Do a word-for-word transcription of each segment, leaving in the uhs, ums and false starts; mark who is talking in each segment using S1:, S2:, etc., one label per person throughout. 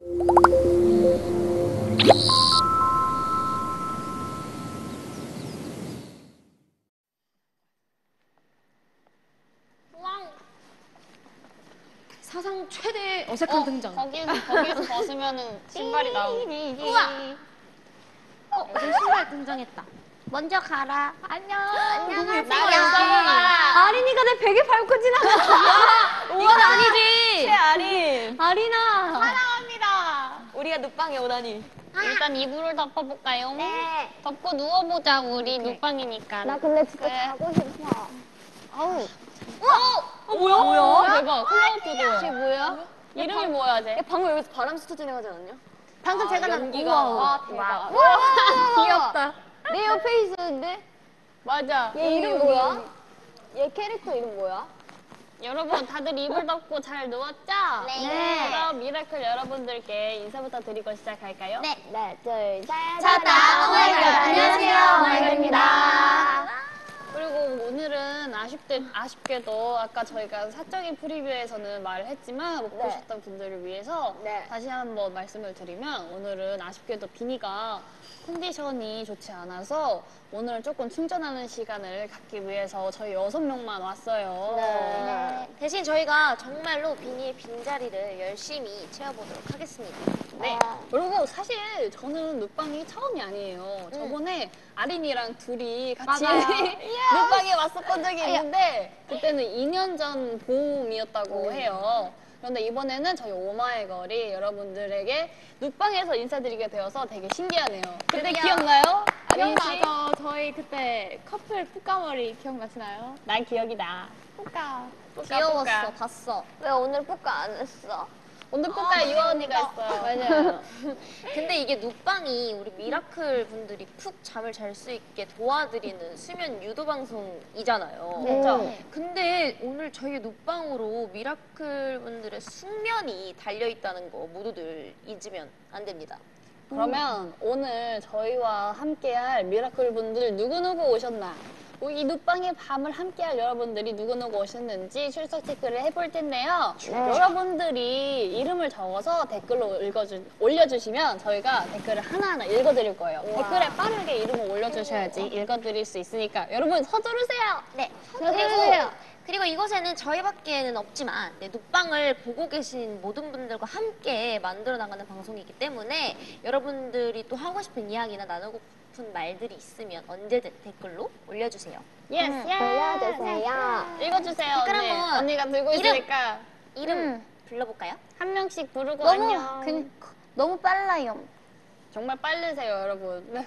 S1: 사상 최대 어색한
S2: 어,
S1: 등장.
S2: 거기에서, 거기에서 벗으면은 신발이 나오네.
S1: 우와! 어, 이제 신발 등장했다.
S3: 먼저 가라.
S1: 안녕.
S3: 안녕하세요.
S2: 나를 써봐.
S1: 아린이가 내 베개 밟고 지나갔어. 이건 아니지.
S4: 최아린.
S1: 아린아.
S2: 사랑합니다.
S4: 우리가 눕방에 오다니.
S2: 일단 이불을 덮어볼까요?
S3: 네.
S2: 덮고 누워보자, 우리 눕방이니까.
S3: 나 근데 진짜
S2: 그래.
S3: 자고 싶어.
S2: 어우.
S1: 어, 뭐야? 뭐야?
S2: 대박. 클라우드도.
S3: 이게 뭐야?
S2: 이름이 뭐야, 쟤?
S4: 방금 여기서 바람 스쳐 지나가지 않았냐?
S3: 방금
S2: 아,
S3: 제가 난
S2: 연기가.
S3: 우와.
S2: 와, 대박.
S1: 귀엽다.
S3: 내 옆에 있었는데?
S2: 맞아.
S3: 얘 이름 뭐야? 얘 캐릭터 이름 뭐야?
S2: 여러분, 다들 이불 덮고 잘 누웠죠?
S3: 네.
S2: 그럼 미라클 여러분들께 인사부터 드리고 시작할까요?
S3: 네. 네, 둘, 셋.
S1: 찾다, 오마이걸. 안녕하세요, 오마이걸입니다.
S2: 그리고 오늘은 아쉽게, 아쉽게도 아까 저희가 사적인 프리뷰에서는 말을 했지만 못
S3: 네.
S2: 보셨던 분들을 위해서
S3: 네.
S2: 다시 한번 말씀을 드리면 오늘은 아쉽게도 비니가 컨디션이 좋지 않아서 오늘 조금 충전하는 시간을 갖기 위해서 저희 여섯 명만 왔어요.
S3: 네. 대신 저희가 정말로 비니의 빈자리를 열심히 채워보도록 하겠습니다.
S2: 네.
S3: 아.
S2: 그리고 사실 저는 눕방이 처음이 아니에요. 저번에 아린이랑 둘이 같이
S1: 맞아요.
S2: 눕방에 왔었던 적이 있는데 그때는 이 년 전 봄이었다고 해요. 그런데 이번에는 저희 오마이걸이 여러분들에게 눕방에서 인사드리게 되어서 되게 신기하네요. 그때
S1: 드디어.
S2: 기억나요? 아린 씨?
S1: 기억나죠? 저희 그때 커플 푸까머리 기억나시나요?
S2: 난 기억이 나.
S1: 푸까.
S3: 귀여웠어,
S2: 푸까.
S3: 봤어. 왜 오늘 뿌까 안 했어?
S2: 오늘 푸까에 유아 언니가 있어요. 맞아요.
S3: 근데 이게 눕방이 우리 미라클 분들이 푹 잠을 잘 수 있게 도와드리는 수면 유도 방송이잖아요.
S2: 그렇죠.
S3: 근데 오늘 저희 눕방으로 미라클 분들의 숙면이 달려있다는 거 모두들 잊으면 안 됩니다.
S2: 그러면 오늘 저희와 함께할 미라클 분들 누구누구 오셨나? 이 눕방의 밤을 함께할 여러분들이 누구누구 오셨는지 출석 체크를 해볼 텐데요. 여러분들이 이름을 적어서 댓글로 읽어주, 올려주시면 저희가 댓글을 하나하나 읽어드릴 거예요. 댓글에 빠르게 이름을 올려주셔야지 읽어드릴 수 있으니까 여러분 서두르세요.
S3: 네.
S2: 서두르세요.
S3: 그리고 이곳에는 저희밖에는 없지만 네, 눕방을 보고 계신 모든 분들과 함께 만들어 나가는 방송이기 때문에 여러분들이 또 하고 싶은 이야기나 나누고 싶은 말들이 있으면 언제든 댓글로 올려주세요.
S2: 예스,
S3: 음,
S2: 예스.
S3: 올려주세요.
S2: 읽어주세요,
S3: 댓글
S2: 언니.
S3: 한번
S2: 언니가 들고
S3: 이름.
S2: 있으니까
S3: 이름 불러볼까요?
S2: 한 명씩 부르고
S3: 너무
S2: 안녕.
S3: 그, 너무 빨라요.
S2: 정말 빠르세요, 여러분.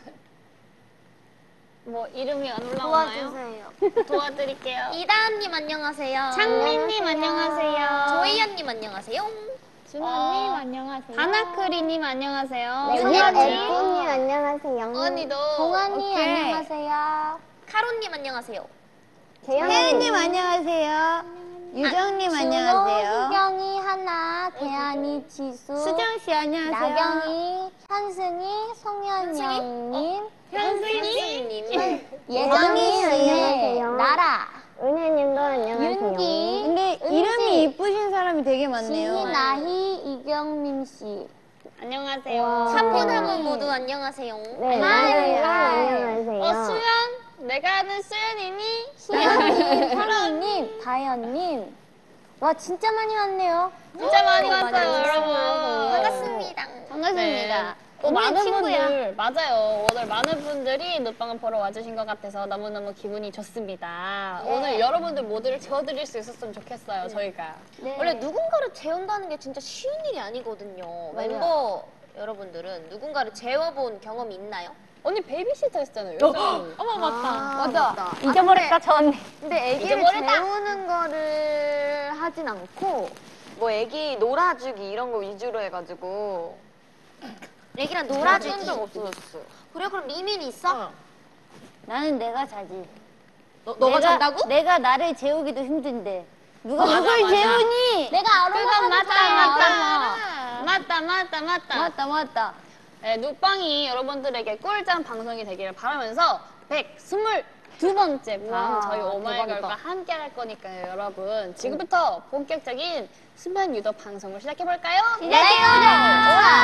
S2: 뭐 이름이 안 올라오나요?
S3: 도와주세요.
S2: 도와드릴게요.
S3: 이다은님 안녕하세요.
S2: 창민님 안녕하세요.
S3: 조이연님 안녕하세요.
S2: 준호님
S1: 어, 안녕하세요.
S2: 하나크리님 안녕하세요.
S3: 윤혜님
S2: 성현님
S3: 안녕하세요.
S2: 언니도
S3: 동환님
S1: 오케이.
S3: 안녕하세요. 카로님 안녕하세요.
S4: 혜은님 안녕하세요. 유정님 안녕하세요.
S3: 수경이, 하나, 대한이, 지수,
S4: 수정 씨 안녕하세요.
S3: 나경이, 현승이, 송현영님,
S2: 현승이?
S3: 예정이, 안녕하세요. 나라,
S5: 은혜님도 안녕하세요.
S3: 윤기,
S4: 근데
S3: 은지,
S4: 이름이 이쁘신 사람이 되게 많네요.
S3: 지희, 나희, 이경민 씨.
S2: 안녕하세요.
S3: 삼 분 한 분 모두 안녕하세요.
S5: 네,
S3: 하이,
S5: 은혜님도
S3: 하이.
S5: 안녕하세요.
S2: 어, 수연? 내가 아는 수연이니?
S3: 수연님, 하루님, 다현님. 와, 진짜 많이 왔네요.
S2: 진짜 많이
S3: 오,
S2: 왔어요,
S3: 많이
S2: 여러분.
S3: 반갑습니다.
S2: 반갑습니다. 또
S3: 오늘
S2: 많은
S3: 친구야.
S2: 분들, 맞아요. 오늘 많은 분들이 눕방을 보러 와주신 것 같아서 너무너무 기분이 좋습니다.
S3: 네.
S2: 오늘 여러분들 모두를 재워드릴 수 있었으면 좋겠어요, 저희가.
S3: 원래 누군가를 재운다는 게 진짜 쉬운 일이 아니거든요. 멤버 여러분들은 누군가를 재워본 경험이 있나요?
S2: 언니 베이비시터 했잖아요. 요즘.
S1: 어머, 맞다.
S3: 아, 맞다.
S4: 잊어버릴까 저 언니.
S5: 근데 애기를
S2: 잊어버렸다.
S5: 재우는 거를 하진 않고 뭐 애기 놀아주기 이런 거 위주로 해가지고
S3: 애기랑
S5: 놀아준
S3: 놀아주기.
S5: 적 없어졌어.
S3: 그래, 그럼 리민이 있어?
S4: 나는 내가 자지.
S3: 너, 너가
S4: 내가,
S3: 잔다고?
S4: 내가 나를 재우기도 힘든데. 누가
S2: 맞아,
S4: 누굴
S2: 맞아.
S4: 재우니?
S3: 내가 알아.
S2: 그건 맞다, 맞다. 맞다, 맞다, 맞다.
S4: 맞다 맞다.
S2: 네, 눕방이 여러분들에게 꿀잠 방송이 되기를 바라면서 백이십이 번째 밤
S5: 와,
S2: 저희 오마이걸과
S5: 대박이다.
S2: 함께 할 거니까요, 여러분. 지금부터 본격적인 수면 유도 방송을 시작해볼까요?
S3: 시작해보자.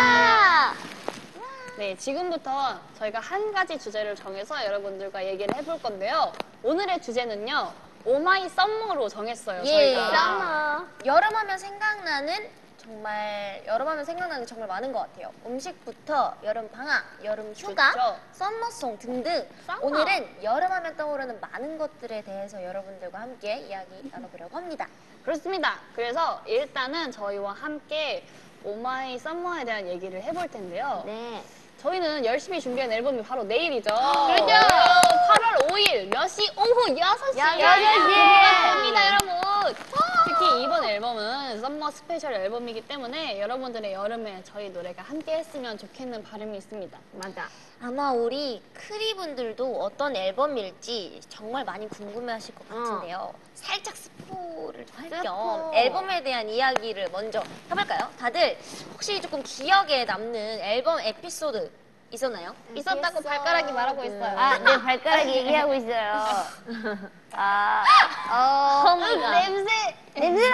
S2: 네, 지금부터 저희가 한 가지 주제를 정해서 여러분들과 얘기를 해볼 건데요. 오늘의 주제는요, 오마이 썸머로 정했어요,
S3: 예.
S2: 저희가.
S3: 여름하면 생각나는 정말 여름하면 생각나는 게 정말 많은 것 같아요. 음식부터 여름 방학, 여름 휴가,
S2: 그쵸.
S3: 썸머송 등등.
S2: 썸머.
S3: 오늘은 여름하면 떠오르는 많은 것들에 대해서 여러분들과 함께 이야기 나눠보려고 합니다.
S2: 그렇습니다. 그래서 일단은 저희와 함께 오마이 썸머에 대한 얘기를 해볼 텐데요.
S3: 네.
S2: 저희는 열심히 준비한 앨범이 바로 내일이죠. 그렇죠. 팔월 오일 몇 시? 오후 여섯 시.
S4: 여섯 시.
S2: 입니다, 여러분. 특히 이번 앨범은 썸머 스페셜 앨범이기 때문에 여러분들의 여름에 저희 노래가 함께 했으면 좋겠는 바람이 있습니다.
S5: 맞아.
S3: 아마 우리 크리분들도 어떤 앨범일지 정말 많이 궁금해하실 것 같은데요. 살짝 스포를 할 겸
S5: 스포.
S3: 앨범에 대한 이야기를 먼저 해볼까요? 다들 혹시 조금 기억에 남는 앨범 에피소드 있었나요?
S2: 있었다고 발가락이 말하고 있어요.
S4: 아, 내 발가락이 얘기하고 있어요. 아, 어,
S2: 냄새!
S4: 냄새나!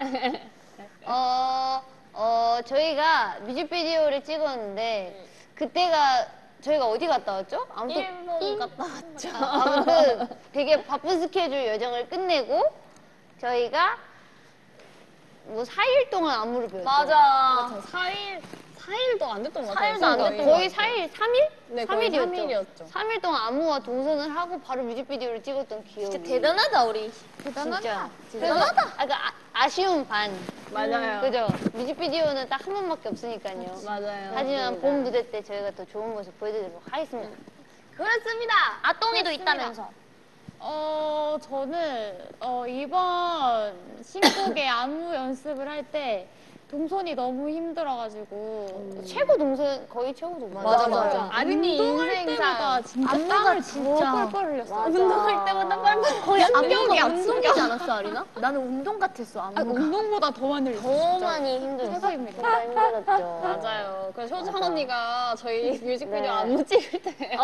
S4: 어, 어, 저희가 뮤직비디오를 찍었는데, 그때가 저희가 어디 갔다 왔죠? 아무튼,
S2: 일본 갔다 왔죠.
S4: 아무튼 되게 바쁜 스케줄 여정을 끝내고, 저희가 뭐 사 일 동안 안무를 배웠죠.
S2: 맞아. 사 일, 사 일도 안 됐던 것 같아요.
S4: 사 일도 안 됐던 거의 사 일, 삼 일?
S2: 네,
S4: 삼
S2: 거의
S4: 일이었죠.
S2: 삼 일이었죠.
S4: 삼 일 동안 안무와 동선을 하고 바로 뮤직비디오를 찍었던 기억이.
S3: 진짜 대단하다 우리.
S4: 진짜. 대단하다. 아, 그러니까 아, 아쉬운 반.
S2: 맞아요.
S4: 그죠? 뮤직비디오는 딱 한 번밖에 없으니까요.
S2: 맞아요.
S4: 하지만 봄 무대 때 저희가 더 좋은 모습 보여드리도록 하겠습니다.
S2: 그렇습니다.
S3: 아똥이도
S2: 그렇습니다.
S3: 있다면서.
S1: 어, 저는 어, 이번 신곡의 안무 연습을 할 때 동선이 너무 힘들어가지고
S4: 최고 동선, 거의 최고 동선.
S3: 맞아, 맞아.
S2: 아린이
S1: 운동할 때마다
S2: 인생사.
S1: 진짜 땀을 진짜 뻘뻘 흘렸어.
S2: 운동할 때마다 뻘뻘
S1: 거의
S2: 안경이
S1: 안경이 운동이지
S3: 않았어, 아리나? 나는 운동 같았어,
S1: 아, 운동보다 더 많이 흘렸어.
S4: 더
S1: 진짜.
S4: 많이 힘들었어.
S1: 최고입니다.
S4: 진짜 힘들었죠.
S2: 맞아요. 그래서 효정 언니가 저희 뮤직비디오
S4: 네.
S2: 안무 찍을 때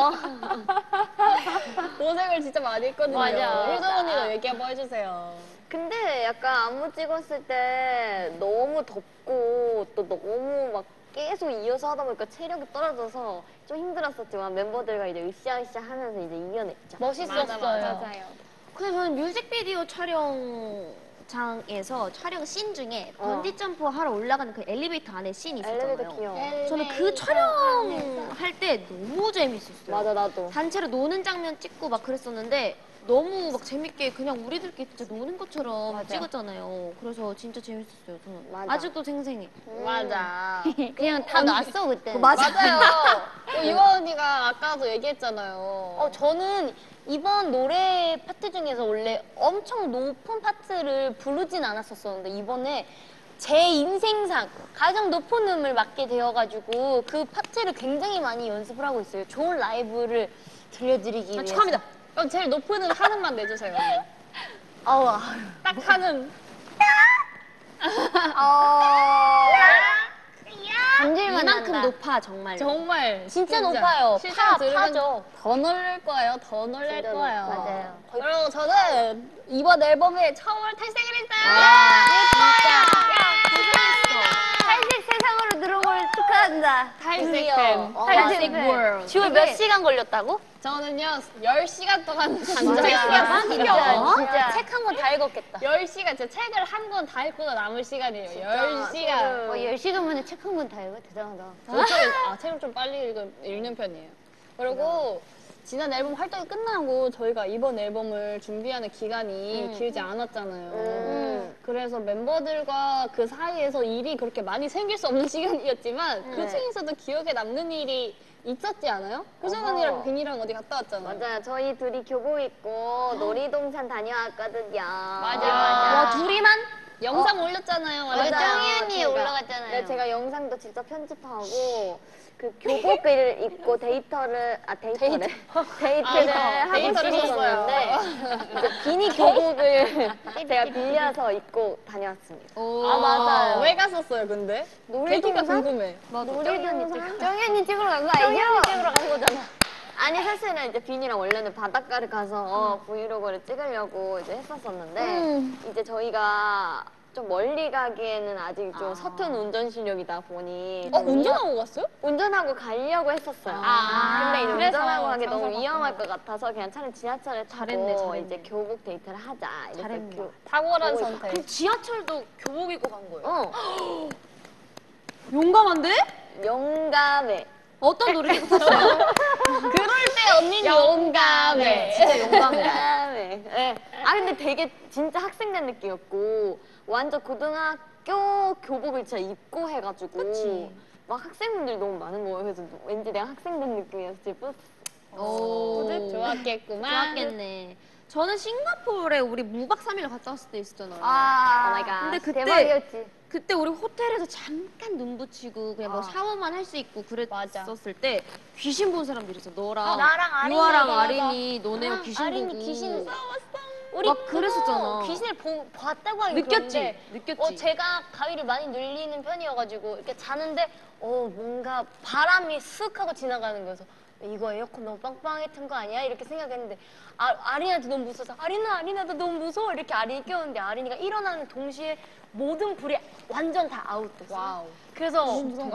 S2: 고생을 진짜 많이 했거든요.
S4: 맞아.
S2: 효정 언니도 얘기 한번 해주세요.
S5: 근데 약간 안무 찍었을 때 너무 덥고 또 너무 막 계속 이어서 하다 보니까 체력이 떨어져서 좀 힘들었었지만 멤버들과 이제 으쌰으쌰 하면서 이제 이겨냈죠.
S3: 멋있었어요.
S2: 맞아,
S1: 맞아요.
S3: 근데 저는 뮤직비디오 촬영장에서 촬영 씬 중에
S5: 어.
S3: 번지 점프 하러 올라가는 그 엘리베이터 안에 씬이 있었잖아요.
S5: 엘리베이터 귀여워.
S3: 저는 그 촬영할 때 너무 재밌었어요.
S5: 맞아, 나도.
S3: 단체로 노는 장면 찍고 막 그랬었는데 너무 막 재밌게 그냥 우리들끼리 진짜 노는 것처럼
S5: 맞아.
S3: 찍었잖아요. 그래서 진짜 재밌었어요. 저는
S5: 맞아.
S3: 아직도 생생해.
S2: 맞아.
S4: 그냥 다 놨어, 그때.
S2: 맞아요. 어, 유아 언니가 아까도 얘기했잖아요.
S4: 어, 저는 이번 노래 파트 중에서 원래 엄청 높은 파트를 부르진 않았었었는데 이번에 제 인생상 가장 높은 음을 맡게 되어가지고 그 파트를 굉장히 많이 연습을 하고 있어요. 좋은 라이브를 들려드리기 위해서.
S3: 축하합니다.
S2: 그럼 제일 높은 음 하는만 내주세요.
S4: 아우, 아우.
S2: 딱 하는.
S4: 감질만
S3: 이만큼
S4: 난다.
S3: 높아 정말.
S2: 정말.
S4: 진짜 높아요.
S2: 실제로
S4: 파,
S2: 들으면
S4: 파죠.
S2: 더 놀랄 거예요. 더 놀랄
S4: 진짜 높-
S2: 거예요.
S4: 맞아요.
S2: 그리고 저는 이번 앨범에 처음으로 탈색을 했어요.
S4: 탈색 세상으로 들어온 걸 축하한다.
S2: 탈색템.
S4: 탈색
S2: 월드.
S4: 지금 몇 시간 걸렸다고?
S2: 저는요, 열 시간 동안
S4: 진짜.
S2: 단정했어요.
S4: 진짜, 진짜.
S3: 책 한 권 다 읽었겠다.
S2: 열 시간, 제 책을 한 권 다 읽고 남을 시간이에요. 열 시간.
S4: 어, 열 시간 만에 책 한 권 다 읽어? 대단하다.
S2: 저는 좀, 아, 책을 좀 빨리 읽, 읽는 편이에요. 그리고 지난 앨범 활동이 끝나고 저희가 이번 앨범을 준비하는 기간이 길지 않았잖아요.
S5: 음.
S2: 그래서 멤버들과 그 사이에서 일이 그렇게 많이 생길 수 없는 시간이었지만 그 중에서도 기억에 남는 일이 있었지 않아요? 효정 언니랑
S5: 어허.
S2: 비니랑 어디 갔다 왔잖아요.
S5: 맞아요. 저희 둘이 교복 입고 놀이동산 다녀왔거든요.
S2: 맞아,
S3: 와 둘이만?
S2: 영상 올렸잖아요.
S4: 맞아,
S2: 맞아요.
S4: 정희 언니
S5: 제가.
S4: 올라갔잖아요.
S5: 네, 제가 영상도 직접 편집하고 그 교복을 입고 데이터를 아 데이터를 데이트를
S2: 아,
S5: 하고
S2: 데이터를
S5: 싶었는데 이제 비니 교복을 제가 빌려서 입고 다녀왔습니다.
S2: 아, 맞아요. 왜 갔었어요, 근데? 계기가
S5: 놀이동산?
S2: 궁금해.
S5: 놀이동산?
S4: 정희 언니 찍으러 간 거 아니죠?
S5: 찍으러 간 거잖아. 아니 사실은 이제 비니랑 원래는 바닷가를 가서 어, 브이로그를 찍으려고 이제 했었었는데 이제 저희가 좀 멀리 가기에는 아직 좀
S4: 아.
S5: 서툰 운전 실력이다 보니
S2: 어
S5: 좀
S2: 운전하고 갔어요?
S5: 운전하고 가려고 했었어요.
S2: 아,
S5: 근데 이제
S2: 그래서
S5: 운전하고 가기 너무
S2: 장소가
S5: 위험할 것 같아서 그냥 차라리 지하철을 타고
S3: 잘했네, 잘했네.
S5: 이제 교복 데이트를 하자. 이래서
S3: 잘했네.
S5: 교-
S2: 탁월한
S5: 보고
S2: 선택.
S3: 그럼 지하철도 교복 입고 간 거예요?
S5: 어,
S3: 용감한데?
S5: 용감해.
S3: 어떤 노래 듣고 탔어요?
S2: 그럴 때 언니는 용감해.
S3: 진짜 용감해.
S5: 용감해. 네. 아 근데 되게 진짜 학생된 느낌이었고 완전 고등학교 교복을 진짜 입고 해가지고
S3: 그치.
S5: 막 학생분들이 너무 많은 거예요. 그래서 왠지 내가 학생된 느낌이어서 되게 뿌듯했어.
S3: 오,
S2: 좋았겠구만.
S3: 좋았겠네. 저는 싱가포르에 우리 무박 삼 일 갔다 왔을 때 있었잖아요.
S5: 아, 오 마이 갓.
S3: 근데 그때
S5: 대박이었지.
S3: 그때 우리 호텔에서 잠깐 눈 붙이고 그냥 뭐
S5: 아.
S3: 샤워만 할 수 있고
S2: 맞아.
S3: 그랬었을 때 귀신 본 사람들이 있어. 너랑
S4: 아, 나랑 아린이,
S3: 유아랑
S4: 맞아, 맞아.
S3: 아린이 너네가 귀신
S4: 아린이
S3: 보고
S4: 귀신
S3: 우리 막 그랬었잖아.
S4: 귀신을 보, 봤다고 하긴
S3: 느꼈지?
S4: 그런데
S3: 느꼈지?
S4: 어, 제가 가위를 많이 눌리는 편이어가지고 이렇게 자는데 어 뭔가 바람이 슥 하고 지나가는 거여서 이거 에어컨 너무 빵빵하게 튼 거 아니야? 이렇게 생각했는데 아, 아린이한테 너무 무서워서 아린아 아린아 나 너무 무서워 이렇게 아린이 깨웠는데 아린이가 일어나는 동시에 모든 불이 완전 다 아웃됐어.
S2: 와우.
S4: 그래서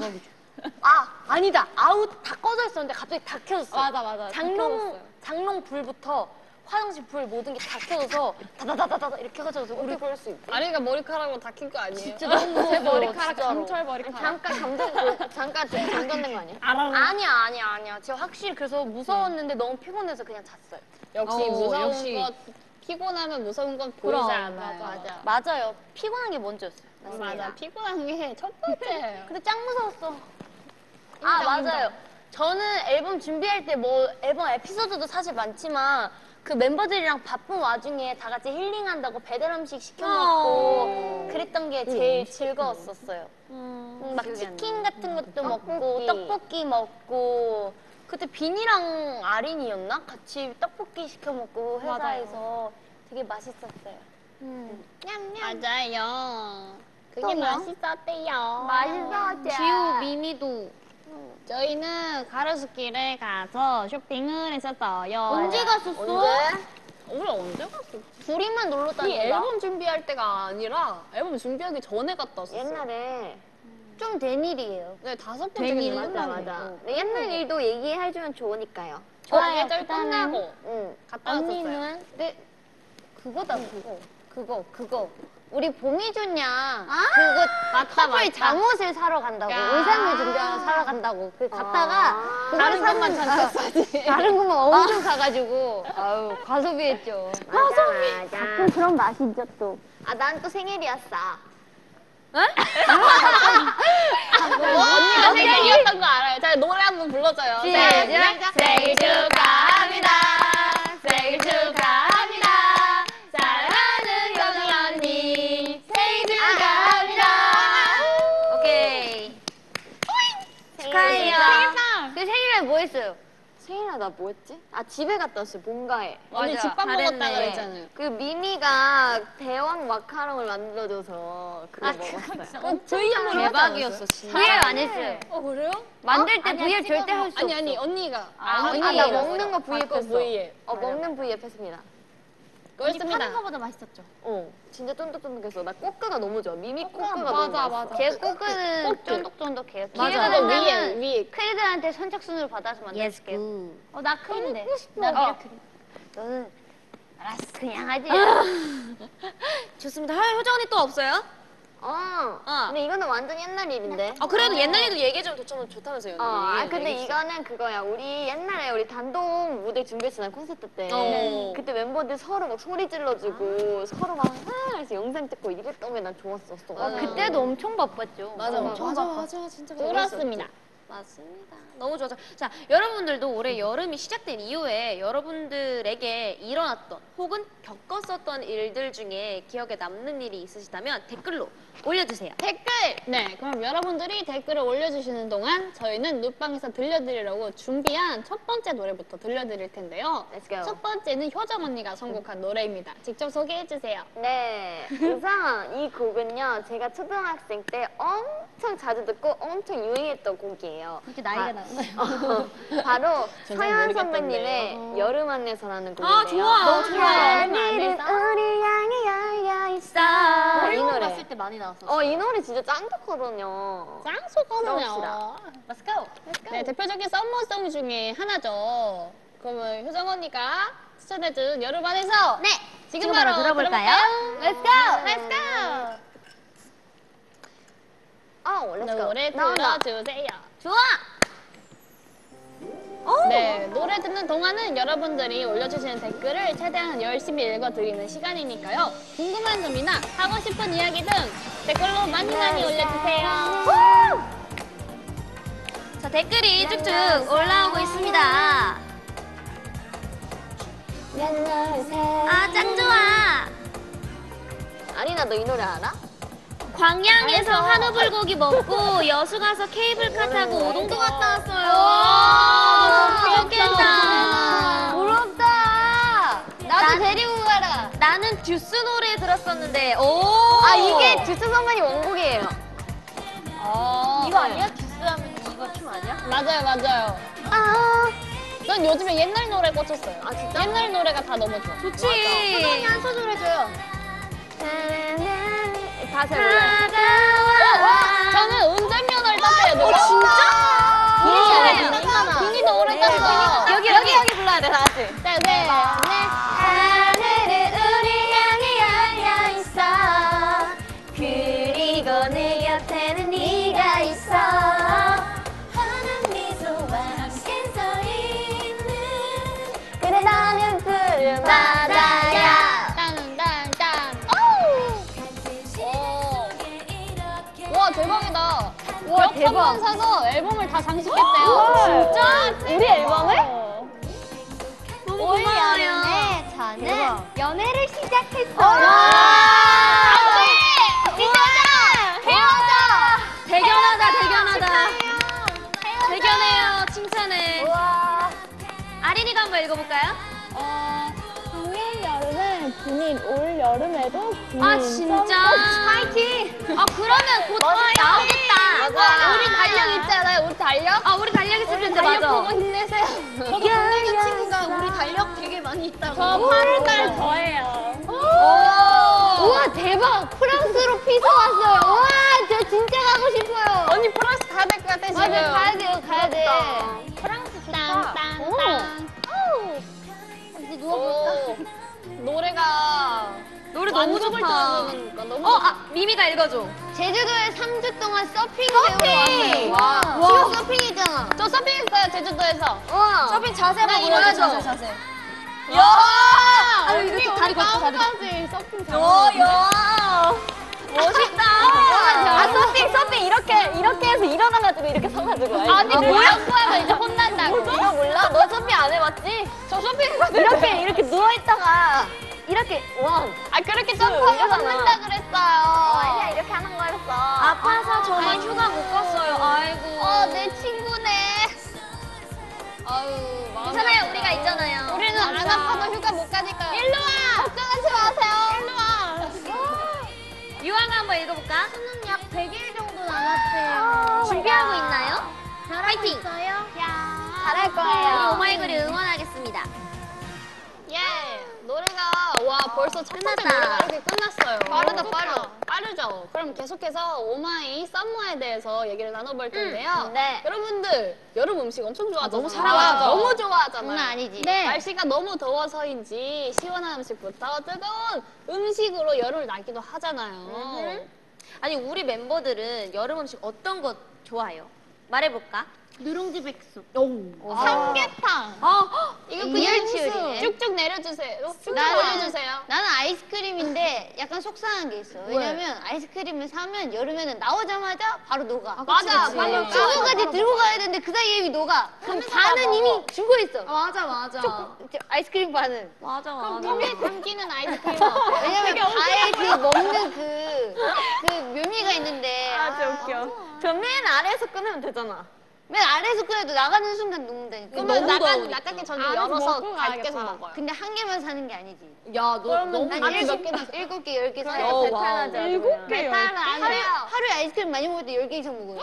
S4: 아 아니다 아웃 다 꺼져 있었는데 갑자기 다 켜졌어.
S2: 맞아, 맞아.
S4: 장롱 장롱 불부터 화장실 불 모든 게 다 켜져서 다다다다다 이렇게 해가지고 우리
S5: 그럴 수 있대.
S2: 아리가 머리카락으로 다 킨 거 아니에요?
S4: 진짜 너무 무서워.
S2: 제 머리카락
S4: 진짜로.
S2: 강철 머리카락.
S5: 잠깐 감정 잠깐 좀 정돈된 거 아니야?
S4: 아니야 아니야 아니야 제가 확실히 그래서 무서웠는데 너무 피곤해서 그냥 잤어요.
S2: 역시
S3: 어,
S2: 무서운
S3: 역시.
S2: 것 피곤하면 무서운 건 보이지
S3: 그럼,
S2: 않아요.
S4: 맞아 맞아요 피곤한 게 먼저였어요.
S2: 맞아. 피곤한 게 첫 번째예요.
S4: 근데 짱 무서웠어. 아
S2: 인정,
S4: 맞아요. 저는 앨범 준비할 때 뭐 앨범 에피소드도 사실 많지만 그 멤버들이랑 바쁜 와중에 다 같이 힐링한다고 배달 음식 시켜 먹고 그랬던 게 제일 즐거웠었어요. 음, 막 치킨 같은 것도 먹고 떡볶이 먹고 그때 빈이랑 아린이었나? 같이 떡볶이 시켜 먹고 회사에서 되게 맛있었어요.
S2: 맞아요. 그게
S4: 또 뭐?
S2: 맛있었대요.
S4: 맛있었죠.
S3: 지우 미미도
S2: 저희는 가로수길에 가서 쇼핑을 했었어요.
S4: 언제 갔었어?
S5: 언제?
S2: 우리 언제 갔어?
S4: 둘이만 놀러
S2: 이
S4: 다닌다.
S2: 앨범 준비할 때가 아니라 앨범 준비하기 전에 갔다 왔었어.
S5: 옛날에
S4: 좀 된 일이에요.
S2: 네, 다섯 번째
S3: 된 일?
S2: 일
S5: 맞아 맞아. 근데 옛날 일도 얘기해주면 좋으니까요.
S2: 좋아요. 계절 끝나고
S5: 응.
S2: 갔다 왔었어요.
S4: 언니는 네 그거다 그거 그거 그거 우리 봄이준 양 그거
S2: 맞다,
S4: 커플
S2: 맞다.
S4: 잠옷을 사러 간다고
S2: 야.
S4: 의상을 준비하러 사러 간다고 그 갔다가
S5: 아.
S4: 그걸
S2: 다른 것만
S4: 샀는데-
S2: 잠깐 사지.
S4: 다른 것만 엄청 사가지고 아유 과소비했죠.
S5: 맞아 맞아.
S4: 그런 맛이 있죠 또.
S5: 아 난 또 생일이었어.
S2: 언니가 생일이었던 거 알아요. 자, 노래 한번 불러줘요.
S4: 시작.
S2: 생일 축하합니다. 생일 축하합니다. 사랑하는 경희 언니. 생일 축하합니다.
S3: 오케이.
S4: 축하해요.
S2: 생일빵.
S4: 그 생일날 뭐 했어요?
S5: 생일날 나 뭐 했지? 아 집에 갔다 왔어요. 본가에.
S2: 언니
S3: 맞아.
S2: 집밥
S3: 잘했네.
S2: 먹었다 그랬잖아요.
S5: 그 미미가 대왕 마카롱을 만들어줘서 그거
S4: 아,
S5: 먹었어요.
S2: 어, 브이앱으로
S3: 대박이었어 진짜.
S4: 브이앱 안 했어요.
S2: 어, 그래요?
S4: 만들 때 브이앱 절대 할 수 없어.
S2: 아니, 아니, 언니가.
S5: 아,
S2: 언니
S5: 아, 나
S2: 얘기했어요.
S5: 먹는 거 브이앱
S2: 바꿔
S5: 했어.
S2: 브이앱.
S5: 어 먹는 브이앱 했습니다.
S2: 그렇습니다.
S3: 거보다 맛있었죠.
S5: 어 진짜 쫀득쫀득했어. 나 꼬끄가 너무 좋아. 미미 꼬끄가
S2: 맞아,
S5: 너무 좋아.
S2: 맞아.
S4: 제 꼬끄는
S2: 꼬끄.
S4: 쫀득쫀득해요.
S3: 맞아.
S4: 기회가
S2: 그거 위에,
S4: 된다면
S2: 위에.
S4: 크리들한테 선착순으로 받아서
S3: 예스
S4: 만들게요.
S3: 굿.
S4: 어, 나 크리인데. 나
S2: 어.
S4: 미라클. 너는 알았어. 그냥 하지.
S3: 좋습니다. 할 효정 언니 또 없어요?
S5: 어.
S3: 어.
S5: 근데 이거는 완전 옛날 일인데.
S3: 아 그래도 옛날 일도 얘기해주면 좋다면 좋다면서요.
S5: 어,
S3: 언니.
S5: 아 근데 이거는 그거야. 우리 옛날에 우리 단독 무대 준비했잖아요 콘서트 때.
S3: 어.
S5: 그때 멤버들 서로 막 소리 질러주고 서로 막 하면서 영상 찍고 이랬던 게 난 좋았었어.
S4: 아, 그때도 엄청 바빴죠.
S2: 맞아,
S5: 맞아,
S2: 맞아.
S3: 맞아 진짜
S2: 그렇습니다.
S3: 맞습니다. 너무 좋아서 자 여러분들도 올해 여름이 시작된 이후에 여러분들에게 일어났던 혹은 겪었었던 일들 중에 기억에 남는 일이 있으시다면 댓글로 올려주세요.
S2: 댓글! 네, 그럼 여러분들이 댓글을 올려주시는 동안 저희는 눕방에서 들려드리려고 준비한 첫 번째 노래부터 들려드릴 텐데요.
S5: Let's go.
S2: 첫 번째는 효정 언니가 선곡한 노래입니다. 직접 소개해주세요.
S5: 네, 우선 이 곡은요 제가 초등학생 때 엄청 자주 듣고 엄청 유행했던 곡이에요.
S4: 그렇게 나이가
S5: 바-
S4: 나나요?
S5: 바로
S2: 전혀
S5: 서현
S2: 모르겠던데.
S5: 선배님의 여름 안내서라는 곡인데요.
S3: 아 좋아.
S2: 너무 좋아요.
S5: 하늘은 우리 향해 열려 있어. 이
S3: 일본
S5: 노래.
S3: 갔을 때 많이 나왔어.
S5: 어, 이 노래 진짜 짱좋거든요.
S2: 짱소거든요.
S3: Let's go.
S2: 네, 대표적인 썸머송 중에 하나죠. 그러면 효정 언니가 추천해준 여름 안에서
S3: 네.
S2: 지금,
S3: 지금
S2: 바로
S3: 바로 들어볼까요?
S2: Let's go! Let's go!
S5: 아, let's go.
S2: 노래
S5: 나온다.
S2: 들어주세요.
S3: 좋아.
S2: 네, 노래 듣는 동안은 여러분들이 올려주시는 댓글을 최대한 열심히 읽어드리는 시간이니까요. 궁금한 점이나 하고 싶은 이야기 등 댓글로 많이 많이 올려주세요.
S3: 자, 댓글이 쭉쭉 올라오고 있습니다. 아, 짱 좋아.
S5: 아니나, 너 이 노래 알아?
S3: 광양에서 한우 불고기 먹고 여수 가서 케이블카 타고 오동도 갔다 왔어요.
S2: 너무
S3: 좋겠다.
S5: 부럽다. 나도
S3: 난-
S5: 데리고 가라.
S3: 나는 듀스 노래 들었었는데, 오.
S5: 아, 이게 듀스 선배님 원곡이에요.
S2: 어,
S3: 이거 아니야? 듀스 하면 이거 춤 아니야?
S2: 맞아요, 맞아요.
S5: 아,
S2: 전 요즘에 옛날 노래 꽂혔어요.
S5: 아, 진짜?
S2: 옛날 노래가 다 너무 좋아.
S3: 좋지.
S5: 한 소절 해줘요. 다시
S3: 아,
S5: 해볼래요?
S3: 다가와.
S2: 저는 운전면허를 땄어요, 누가?
S3: 어, 진짜?
S2: 비니
S3: 오,
S2: 잘해,
S3: 땄잖아.
S2: 비니. 비니도 오래 땄어.
S3: 여기,
S5: 여기, 여기 불러야 돼, 다 같이.
S2: 네, 네.
S3: 하늘은 우리 향해 열려 있어. 그리고 내 곁에는 네가 있어. 환한 미소와 함께 서 있는
S5: 그래, 나는 푸른
S3: 바다야.
S2: 딴딴딴. 오. 와, 대박이다.
S5: 와,
S2: 벽
S5: 대박.
S2: 한 번 사서 앨범을 다 장식했대요.
S5: 진짜? 우리 앨범을?
S3: 너무 고마워요.
S5: 저는
S4: 연애를 시작했어요.
S3: 아,
S2: 진짜!
S3: 대견하다. 대견하다, 대견하다. 대견해요, 칭찬해.
S5: 와.
S3: 아린이가 한번 읽어볼까요?
S2: 어, 작년 여름에 비니, 올 여름에도 비니.
S3: 아, 진짜? 파이팅! 아, 그러면 곧 나오겠다.
S2: 맞아. 우리 달력 있잖아요, 우리 달력.
S3: 아, 우리 달력 있을 텐데,
S2: 달력
S3: 맞아.
S2: 보고 힘내세요.
S3: 저도 동생의 친구가 우리 달력 되게 많이 있다고.
S2: 저 팔월달 저예요.
S5: 우와, 대박. 프랑스로 피서 왔어요. 우와, 저 진짜 가고 싶어요.
S2: 언니 프랑스 가야 될 것 같아, 지금.
S5: 맞아, 가야 돼요, 가야 돼.
S2: 프랑스 좋다. 딴딴딴.
S5: 이제 누워볼까?
S2: 오, 노래가
S3: 노래 너무
S2: 완곡을
S3: 좋다.
S2: 들어보니까 너무
S3: 어,
S2: 좋다.
S3: 아, 미미가 읽어줘.
S5: 제주도에 삼 주 동안 서핑 배우러 왔어요.
S2: 와.
S5: 지금 서핑이잖아.
S2: 저 서핑했어요, 제주도에서.
S5: 와.
S3: 서핑 자세
S2: 나
S3: 한번
S2: 이거
S3: 보여줘.
S2: 자세,
S3: 자세.
S2: 야!
S3: 아, 이렇게 다리 걷고, 다리 걷고.
S2: 까지 서핑 잘.
S3: 야. 멋있다.
S5: 아, 서핑, 서핑 이렇게, 이렇게 해서 일어나가지고 이렇게 서가지고. 알지?
S2: 아니, 뭐야? 하면 이제 혼난다고.
S5: 이거 몰라? 너 서핑 안 해봤지?
S2: 저 서핑했거든요.
S5: 이렇게, 이렇게 누워있다가, 이렇게, 와.
S2: 아, 그렇게 점프하면
S5: 이러잖아.
S2: 혼난다 그랬어요.
S5: 아니야, 이렇게 하는 거였어.
S3: 아파서 저만 휴가 못 갔어요. 아이고.
S2: 어, 내 친구네. 아유, 마음이
S3: 괜찮아요.
S2: 아프다.
S3: 우리가 있잖아요.
S2: 우리는 안
S3: 맞아.
S2: 아파도 휴가 못 가니까. 일로 와! 걱정하지 마세요. 일로 와.
S3: 유아가 한번 읽어볼까?
S4: 저는 약 백 일 정도 남았대요.
S3: 준비하고 있나요? 파이팅!
S5: 잘할
S3: 우리
S5: 거예요.
S3: 오마이걸이 응원하겠습니다.
S2: 예. 노래가, 와, 벌써 첫 번째
S3: 끝났다.
S2: 노래가 이렇게 끝났어요.
S5: 빠르다,
S2: 좋다.
S5: 빠르다.
S2: 빠르죠? 그럼 계속해서 오마이 썸머에 대해서 얘기를 나눠볼 텐데요.
S5: 네.
S2: 여러분들, 여름 음식 엄청 좋아하잖아요.
S3: 너무 사랑하죠.
S2: 너무 좋아하잖아요.
S4: 장난 아니지.
S2: 네. 날씨가 너무 더워서인지 시원한 음식부터 뜨거운 음식으로 열을 나기도 하잖아요.
S3: 아니, 우리 멤버들은 여름 음식 어떤 거 좋아해요? 말해볼까?
S4: 누룽지 백숙.
S2: 삼계탕.
S3: 아,
S2: 이거
S4: 리얼
S2: 그냥
S4: 치열이네.
S2: 쭉쭉 내려주세요. 쭉쭉
S4: 나는-
S2: 올려주세요.
S4: 나는 아이스크림인데 약간 속상한 게 있어. 왜냐면 아이스크림을 사면 여름에는 나오자마자 바로 녹아.
S2: 맞아.
S3: 그치.
S2: 방금
S4: 친구까지 들고 가야 되는데 그 사이에 이미 녹아. 그럼 반은 이미 죽어 있어.
S3: 맞아, 맞아.
S4: 저 아이스크림 반은.
S3: 맞아, 맞아.
S2: 턱에 담기는 아이스크림.
S4: 왜냐면 바에 그 먹는 그, 그 묘미가 있는데.
S5: 아, 진짜 웃겨. 저 맨 아래에서 끊으면 되잖아.
S4: 맨 아래에서 끓여도 나가는 순간 녹는다니까.
S2: 그러면
S3: 너무
S2: 나가,
S3: 더우니까.
S2: 나가기 전에
S5: 안에서
S2: 열어서
S5: 먹고
S2: 밖에서
S5: 가야겠다.
S2: 먹어요.
S4: 근데 한 개만 사는 게 아니지.
S3: 야, 너 너무
S4: 한
S2: 아니,
S4: 일곱,
S2: 몇 개나 사?
S4: 일곱 개, 열 개 사야
S3: 어,
S4: 돼.
S3: 와우.
S5: 배탈나지 아주
S2: 일곱
S5: 그냥.
S2: 개, 열
S4: 배탈은 안
S2: 개.
S4: 하루에, 하루에 아이스크림 많이 먹을 때 열 개 이상 먹어요.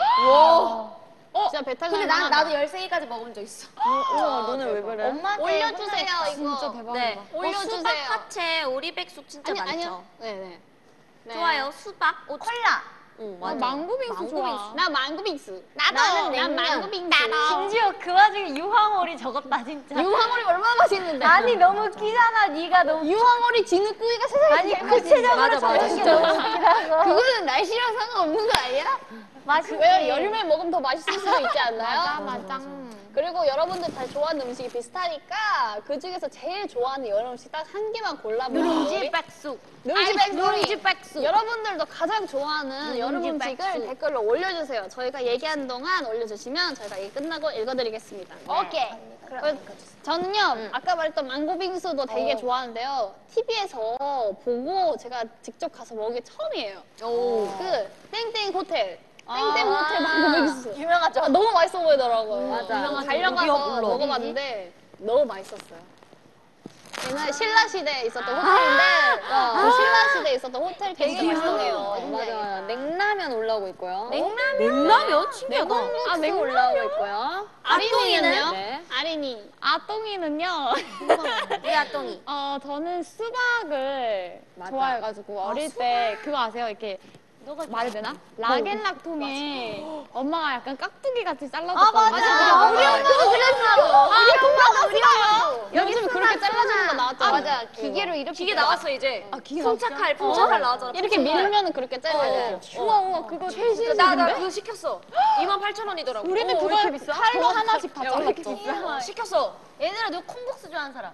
S3: 와.
S2: 진짜 배탈
S3: 근데
S2: 날
S3: 난,
S2: 만하다.
S3: 나도 열세 개까지 먹은 적 있어.
S5: 우와, 너는 왜 그래?
S3: 엄마한테
S2: 올려주세요,
S3: 혼날까?
S2: 이거.
S3: 네.
S2: 올려주세요.
S3: 어, 수박, 파채, 오리백숙 진짜
S2: 아니,
S3: 많죠.
S2: 아니요. 네네.
S3: 좋아요. 수박, 오, 콜라. 응, 맞아.
S1: 망고 빙수 좋아.
S2: 나 망고 빙수.
S5: 나는
S2: 난
S5: 냉면.
S2: 망고 빙수.
S4: 심지어 그 와중에 유황오리 적었다 진짜.
S2: 유황오리 얼마나 맛있는데.
S4: 아니 너무 웃기잖아. 네가 너무
S2: 유황오리 진흙구이가 세상에
S4: 아니
S2: 제일 맛있는
S4: 구체적으로
S3: 맞아, 맞아,
S4: 적은 게
S3: 진짜.
S4: 너무 웃기다고.
S2: 그거는 날씨랑 상관없는 거 아니야?
S4: 맛있지.
S2: 왜 여름에 먹으면 더 맛있을 수도 있지 않나요?
S1: 맞아.
S2: 그리고 여러분들 다 좋아하는 음식이 비슷하니까 그 중에서 제일 좋아하는 여름 음식 딱 한 개만 골라보세요.
S3: 누룽지 백숙.
S2: 누룽지 백숙.
S3: 누룽지 백숙.
S2: 여러분들도 가장 좋아하는 여름
S3: 누룽지
S2: 음식을
S3: 백숙.
S2: 댓글로 올려주세요. 저희가 얘기하는 동안 올려주시면 저희가 얘기 끝나고 읽어드리겠습니다. 오케이. 그, 저는요, 아까 말했던 망고빙수도 되게 좋아하는데요. 티비에서 보고 제가 직접 가서 먹은 게 처음이에요. 그 땡땡 호텔. 땡땡 호텔 망고빙수.
S4: 유명하죠.
S2: 아, 너무 맛있어 보이더라고요.
S5: 맞아.
S3: 유명하죠.
S2: 달려가서
S3: 여기가 몰라.
S2: 먹어봤는데 너무 맛있었어요. 옛날에 신라시대에 있었던 호텔인데 그 신라시대에 있었던 호텔 되게 맛있었네요.
S5: 맞아. 냉라면 올라오고 있고요.
S3: 냉라면? 신기하다.
S5: 아, 냉 올라오고 있고요.
S2: 아린이는요?
S5: 네.
S2: 아린이.
S1: 아똥이는요.
S3: 우리 아똥이.
S1: 어 저는 수박을
S5: 맞아.
S1: 좋아해가지고 어릴 때 그거 아세요? 이렇게 말해야 되나? 락앤락통에 엄마가 약간 깍두기 같이 잘라줬거든요.
S4: 아, 맞아. 우리 엄마도 그랬어.
S1: 우리 엄마도 우리 엄마도.
S2: 요즘 그렇게 잘라주는 거 나왔잖아.
S5: 맞아. 기계로 이렇게.
S3: 기계 나왔어 이제.
S1: 아 기가
S3: 풍차칼, 풍차칼 나왔잖아.
S2: 이렇게 밀면은 그렇게 잘라요.
S1: 우와 우와 그거 최신.
S3: 나, 나 그거 시켰어. 이만 팔천 원이더라고.
S1: 우리는 그걸 칼로 하나씩 다 잘랐죠.
S3: 시켰어.
S4: 얘들아 너 콩국수 좋아하는 사람?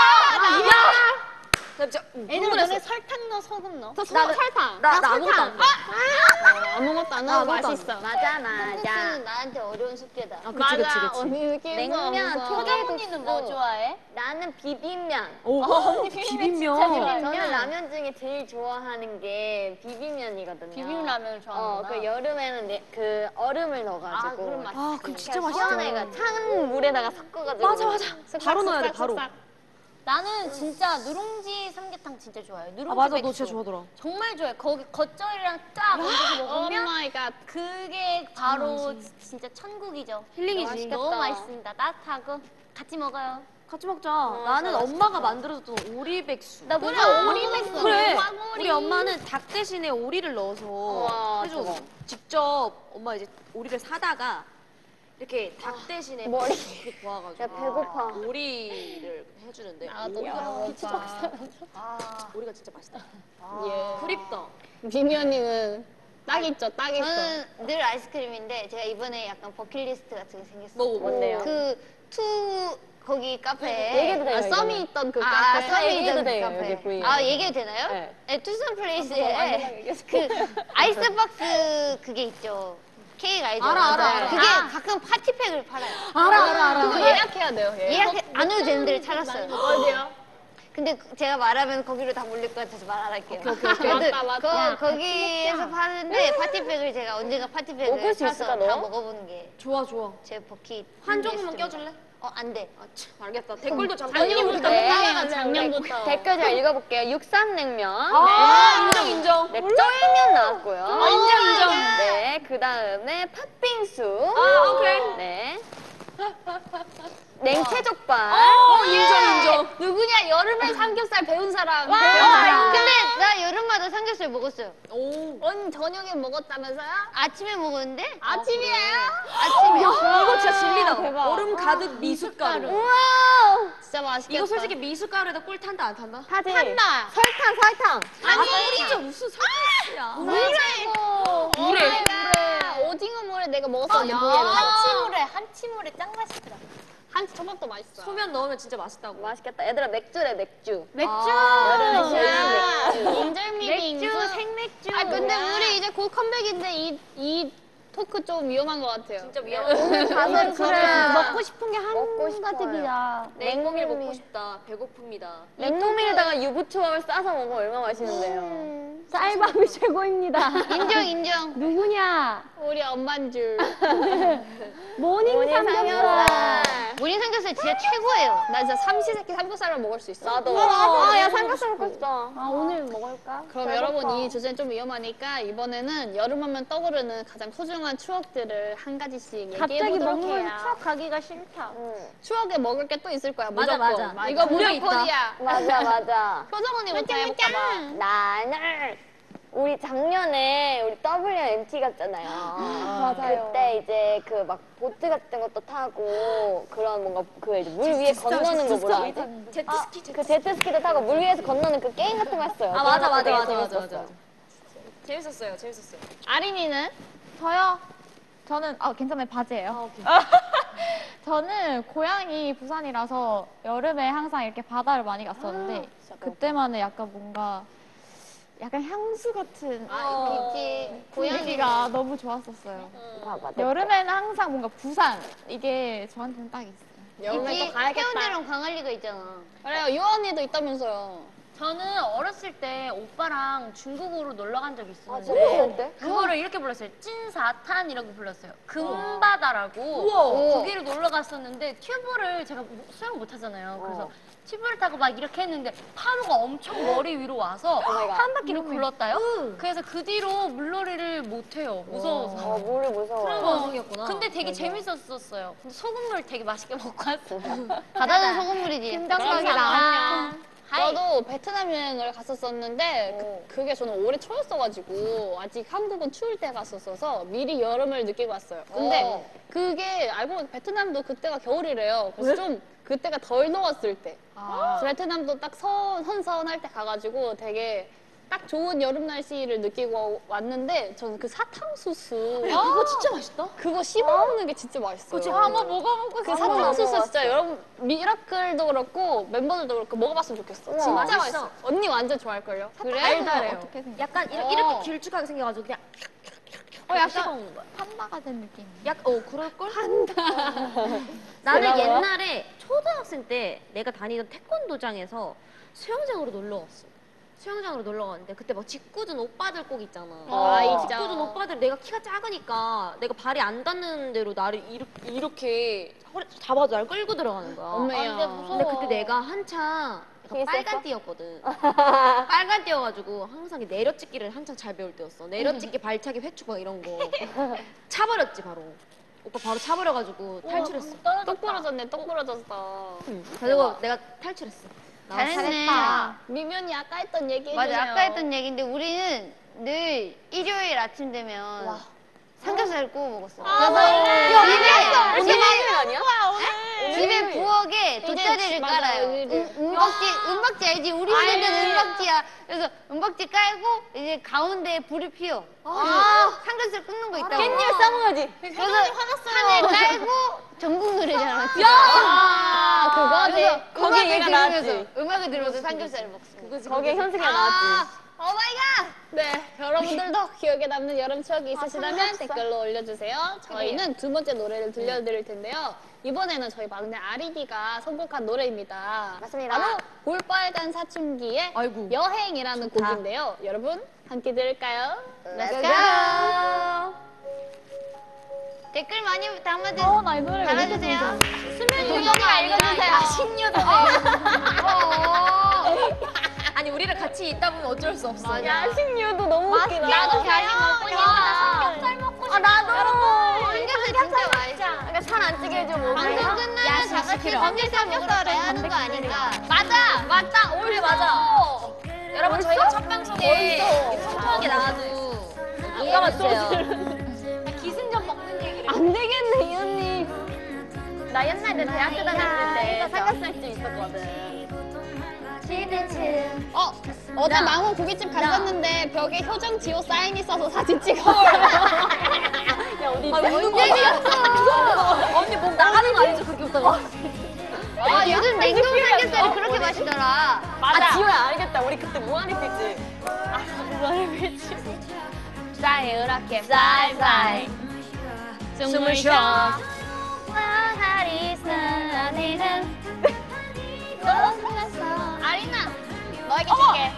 S3: 나 진짜
S4: 얘들아 너네 설탕 넣어 소금 넣어?
S1: 저 서- 설탕.
S3: 나, 나 아무것도 안 봐.
S2: 아무것도 안 하고 맛있어.
S5: 맞아, 맞아.
S4: 콩국수는 나한테 어려운 숙제다.
S3: 아, 그치, 그치, 그치.
S2: 언니 느낌
S5: 냉면,
S4: 서정훈이는 뭐 좋아해?
S5: 나는 비빔면.
S3: 오, 비빔면.
S5: 저는 라면 중에 제일 좋아하는 게 비빔면이거든요.
S4: 비빔라면을
S5: 어,
S4: 좋아하는구나.
S5: 그 여름에는 내, 그 얼음을 넣어가지고.
S4: 아, 그럼 맛있지.
S3: 아, 그럼 진짜 맛있다.
S5: 시원해가 찬 물에다가 섞어가지고.
S3: 맞아, 맞아. 바로 넣어야 돼, 바로.
S4: 나는 진짜 누룽지 삼계탕 진짜 좋아해. 누룽지
S3: 아, 맞아. 너
S4: 백숙.
S3: 진짜 좋아하더라.
S4: 정말 좋아해. 거기 겉절이랑 쫙 얹어서
S2: 오
S4: 먹으면
S2: 마이 갓.
S4: 그게 바로 진짜 천국이죠.
S3: 힐링이지.
S4: 너무 맛있습니다. 따뜻하고 같이 먹어요.
S3: 같이 먹자. 나는 엄마가 만들어줬던 오리백숙.
S4: 나
S2: 그래,
S4: 무슨
S2: 오리백숙.
S3: 그래.
S2: 사골이.
S3: 우리 엄마는 닭 대신에 오리를 넣어서
S5: 우와,
S3: 해줘.
S5: 대박.
S3: 직접 엄마 이제 오리를 사다가 이렇게 닭 대신에 머리 이렇게 구워가지고
S5: 야, 배고파.
S3: 오리를 해주는데
S2: 나도
S3: 오리가
S2: 배고파.
S3: 오리가 진짜 맛있다.
S2: 예.
S3: 그립다.
S2: 비미 언니는 딱 있죠, 딱 있어.
S4: 저는 늘 아이스크림인데 제가 이번에 약간 버킷리스트 같은 게 생겼어요.
S3: 뭐, 뭐.
S5: 뭔데요?
S4: 그 투 거기 카페.
S5: 얘기해도 돼요,
S2: 아,
S5: 이거는.
S2: 썸이 있던 그
S4: 아,
S2: 카페.
S4: 썸이
S5: 얘기해도
S4: 있던
S5: 돼요,
S4: 그 카페.
S5: 여기 브이앱.
S4: 아, 얘기해도 되나요?
S5: 네.
S4: 네, 투썸 플레이스에 그 아이스박스 그게 있죠. 케이크 알죠?
S3: 알아, 알아, 알아.
S4: 그게
S2: 아.
S4: 가끔 파티팩을 팔아요.
S3: 알아, 알아, 알아.
S2: 그거 예약해야 돼요. 예.
S4: 예약 안 해도 되는 데를 찾았어요.
S2: 어디요?
S4: 근데 그- 제가 말하면 거기로 다 몰릴 것 같아서 말 안 할게요.
S2: 맞다, 맞다.
S4: 거, 거기에서 파는데 파티팩을 제가 언젠가 파티팩을
S5: 먹을 수
S4: 사서
S5: 있을까,
S4: 다
S5: 너?
S4: 먹어보는 게 제
S3: 좋아, 좋아.
S4: 버킷.
S3: 한 조금만
S4: 리스트입니다.
S3: 껴줄래?
S4: 어, 안 돼.
S3: 아, 참, 알겠다. 댓글도 잠깐
S2: 작년부터
S3: 읽어볼게.
S5: 네.
S2: 하다가 작년부터.
S5: 댓글 잘 읽어볼게요. 육삼냉면.
S3: 아, 인정, 인정.
S5: 네, 쫄면 나왔고요.
S3: 아, 인정, 인정.
S5: 네, 그 다음에 팥빙수.
S3: 아, 오케이.
S5: 네. 냉채족발.
S3: 어, 인정, 인정.
S2: 누구냐? 여름에 삼겹살 배운 사람. 배운
S4: 아,
S2: 사람.
S4: 근데 나 여름마다 삼겹살 먹었어요.
S3: 오.
S2: 언니 저녁에 먹었다면서요?
S4: 아침에 먹었는데
S2: 아침이에요?
S4: 아침에
S3: 이거 진짜 진리다. 얼음 가득 미숫가루.
S2: 진짜 맛있겠다.
S3: 이거 솔직히 미숫가루에다 꿀 탄다 안 탄다?
S5: 타지.
S2: 탄다.
S5: 설탕, 설탕.
S3: 아니 진짜 무슨 설탕이야.
S2: 물에.
S3: 물에.
S2: 물에. 오징어 물에 내가 먹었었는데
S4: 아,
S2: 물에는.
S4: 한치물에 한치물에 짱 맛있더라.
S2: 한 초밥도 맛있어.
S3: 소면 넣으면 진짜 맛있다고.
S5: 맛있겠다. 얘들아, 맥주래, 맥주.
S2: 맥주.
S5: 여름에 시원한 맥주.
S2: 인절미
S4: 맥주,
S2: 빙수.
S4: 생맥주.
S2: 아 근데 우리 이제 곧 컴백인데 이, 이 토크 좀 위험한 것 같아요.
S3: 진짜 위험해.
S5: 가서 그래.
S1: 먹고 싶은 게
S5: 먹고 싶어요.
S1: 한가득이다.
S3: 냉모밀 먹고 싶다. 배고픕니다.
S5: 냉모밀에다가 유부초밥을 싸서 먹으면 얼마나 맛있는데요.
S1: 쌀밥이 최고입니다.
S4: 인정 인정.
S1: 누구냐?
S2: 우리 엄만 줄.
S1: 모닝
S5: 모닝
S1: 삼겹살.
S5: 삼겹살.
S4: 모닝 삼겹살 진짜 최고예요.
S2: 나 진짜 삼시세끼 삼겹살만 먹을 수 있어.
S5: 나도. 아, 야, 삼겹살 먹고 싶다.
S1: 아 오늘 먹을까?
S2: 그럼
S5: 배고파.
S2: 여러분 이 주제는 좀 위험하니까 이번에는 여름하면 떠오르는 가장 소중한 추억들을 한 가지씩 얘기해
S1: 갑자기
S2: 보도록
S1: 먹물
S2: 해요.
S1: 추억 가기가 싫다.
S2: 추억에 먹을 게 또 있을 거야.
S3: 맞아,
S2: 무조건.
S3: 맞아, 맞아.
S2: 이거
S3: 분명히 있다.
S2: 무조건이야.
S5: 맞아, 맞아.
S2: 표정 언니부터 해볼까 봐.
S5: 나는 우리 작년에 우리 더블유엠티 갔잖아요.
S1: 맞아요.
S5: 그때 이제 그 막 보트 같은 것도 타고 그런 뭔가 그 이제 물 위에 건너는 거 뭐라 하지?
S3: 제트스키,
S5: 그 제트스키도 타고 물 위에서 건너는 그 게임 같은 거 했어요.
S3: 아 맞아
S5: 그런
S3: 맞아
S5: 것도
S3: 맞아
S5: 되게
S3: 맞아
S5: 재밌었어요.
S3: 맞아. 재밌었어요, 재밌었어요.
S2: 아린이는?
S1: 저요? 저는 아 괜찮아요. 바지예요. 저는 고향이 부산이라서 여름에 항상 이렇게 바다를 많이 갔었는데 그때만은 약간 뭔가 약간 향수 같은
S5: 아, 그치.
S1: 분위기가 너무 좋았었어요.
S5: 봐봐.
S1: 여름에는 항상 뭔가 부산 이게 저한테는 딱 있어요.
S2: 여름에 또 가야겠다.
S4: 태연이랑 강할리가 있잖아.
S2: 그래요, 유언이도 있다면서요.
S3: 저는 어렸을 때 오빠랑 중국으로 놀러 간 적이
S5: 아,
S3: 있었는데
S5: 진짜? 어때?
S3: 그거를 이렇게 불렀어요. 찐사탄이라고 불렀어요. 금바다라고 거기를 놀러 갔었는데 튜브를 제가 수영 못 하잖아요. 그래서 튜브를 타고 막 이렇게 했는데 파도가 엄청 머리 위로 와서 한 바퀴를 굴렀다요. 그래서 그 뒤로 물놀이를 못 해요. 무서워서.
S5: 어, 물을 무서워.
S3: 방송이었구나. 근데 되게 재밌었었어요. 근데 소금물 되게 맛있게 먹고 왔어요.
S4: 바다는 소금물이지.
S1: 김정각이다.
S2: 저도 베트남 여행을 갔었었는데 그, 그게 저는 올해 초였어가지고 아직 한국은 추울 때 갔었어서 미리 여름을 느끼고 왔어요. 근데
S5: 어.
S2: 그게 알고 보니 베트남도 그때가 겨울이래요. 그래서 좀 그때가 덜 더웠을 때. 그래서 베트남도 딱 선, 선선할 때 가가지고 되게 딱 좋은 여름 날씨를 느끼고 왔는데 저는 그 사탕수수
S3: 그거 진짜 맛있다.
S2: 그거 씹어 먹는 게 진짜 맛있어요.
S1: 제가 한번 먹어보고
S2: 그
S1: 싶어요.
S2: 사탕수수 진짜 여러분 미라클도 그렇고 멤버들도 그렇고 먹어봤으면 좋겠어. 진짜
S3: 맛있어.
S2: 맛있어. 언니 완전 좋아할걸요?
S1: 그래?
S2: 달달해요.
S1: 어떻게 생겼어?
S3: 약간 이렇게,
S2: 어.
S3: 이렇게 길쭉하게 생겨가지고 그냥
S1: 어, 약간
S3: 씹어먹는 거야.
S1: 판다가 된 느낌.
S3: 약, 어, 그럴걸? 나는 옛날에 초등학생 때 내가 다니던 태권도장에서 수영장으로 놀러 갔어. 수영장으로 놀러 갔는데 그때 막 직구준 오빠들 꼭 있잖아.
S2: 아, 있죠.
S3: 직구준 오빠들 내가 키가 작으니까 내가 발이 안 닿는 대로 나를 이렇게, 이렇게 허리 잡아줘 날 끌고 들어가는 거야.
S2: 엄매야.
S3: 근데 그때 내가 한창 약간
S5: 있었어?
S3: 빨간 띠였거든. 빨간 띠여가지고 항상 내려찍기를 한창 잘 배울 때였어. 내려찍기, 발차기, 회축 막 이런 거. 차버렸지 바로. 오빠 바로 차버려가지고 탈출했어.
S2: 똑 부러졌네, 똑 부러졌어.
S3: 응. 그리고 내가 탈출했어.
S4: 잘했네.
S2: 미면이 아까 했던 얘기
S4: 맞아,
S2: 해주세요.
S4: 아까 했던 얘기인데 우리는 늘 일요일 아침 되면 삼겹살 구워 먹었어.
S5: 야,
S4: 집에 집에
S5: 아니야?
S4: 집에 부엌에 돗자리를
S2: 맞아,
S4: 깔아요.
S2: 오늘은.
S4: 은- 은박지, 은박지 알지? 우리 집에는 은박지야. 그래서 은박지 깔고 이제 가운데에 불을 피워. 아, 삼겹살 굽는 거 있다고.
S5: 깻잎 싸먹어야지.
S4: 그래서 판을 깔고 전국 노래잖아.
S2: 아, 그거지.
S4: 그래서
S5: 거기에
S4: 음악을
S5: 얘가
S4: 들으면서
S5: 나왔지.
S4: 음악을 들으면서 삼겹살을 먹습니다.
S5: 거기에 현승이가 나왔지.
S4: 오마이갓!
S2: 네, 여러분들도 기억에 남는 여름 추억이 있으시다면 댓글로 올려주세요. 저희는 두 번째 노래를 들려드릴 텐데요. 이번에는 저희 막내 아리디가 선곡한 노래입니다.
S5: 맞습니다.
S2: 바로 볼빨간 사춘기의
S3: 아이고.
S2: 여행이라는 곡인데요. 여러분 함께 들을까요?
S4: Let's go! 댓글 많이 담아주세요.
S1: 어, 나 이 노래
S4: 달아주세요.
S2: 수면 유도가 읽어주세요.
S3: 신유도.
S4: 어.
S3: 아니 우리랑 같이 있다 보면 어쩔 수 없어.
S5: 야식류도 너무 웃기다.
S4: 나도 야식 먹고 싶다.
S5: 삼겹살 먹고 싶다. 아, 나도.
S4: 삼겹살 진짜 맛있어.
S5: 그러니까 살 안 찌게 해줘, 뭐.
S4: 방송 끝나면 다 같이 삼겹살 먹으러 가야 하는 거 아닌가?
S3: 맞아, 맞다. 오늘 맞아. 여러분 저희가 첫 방송에 소소하게 나와도 안 감아주세요. 기승전 먹는 얘기를.
S5: 안 되겠네, 이 언니. 나 옛날에 대학교 다녔을 때 삼겹살집 있었거든.
S2: 어, 어제 망원 고깃집 갔었는데 벽에 효정 지호 사인이 써서 사진 찍어. 야, 어디
S3: 웃는 얘기였어. 언니 목 나가는 거 아니죠? 그렇게 웃다가.
S4: 아, 요즘 냉동 삼겹살이 그렇게 맛있더라.
S5: 아, 지호야, 알겠다. 우리 그때 무한리 필지.
S2: 싸이으라게
S4: 쌀쌀.
S2: 숨을 쉬어.
S4: 화살이 쏟아내는
S2: 아리나, 너에게 줄게.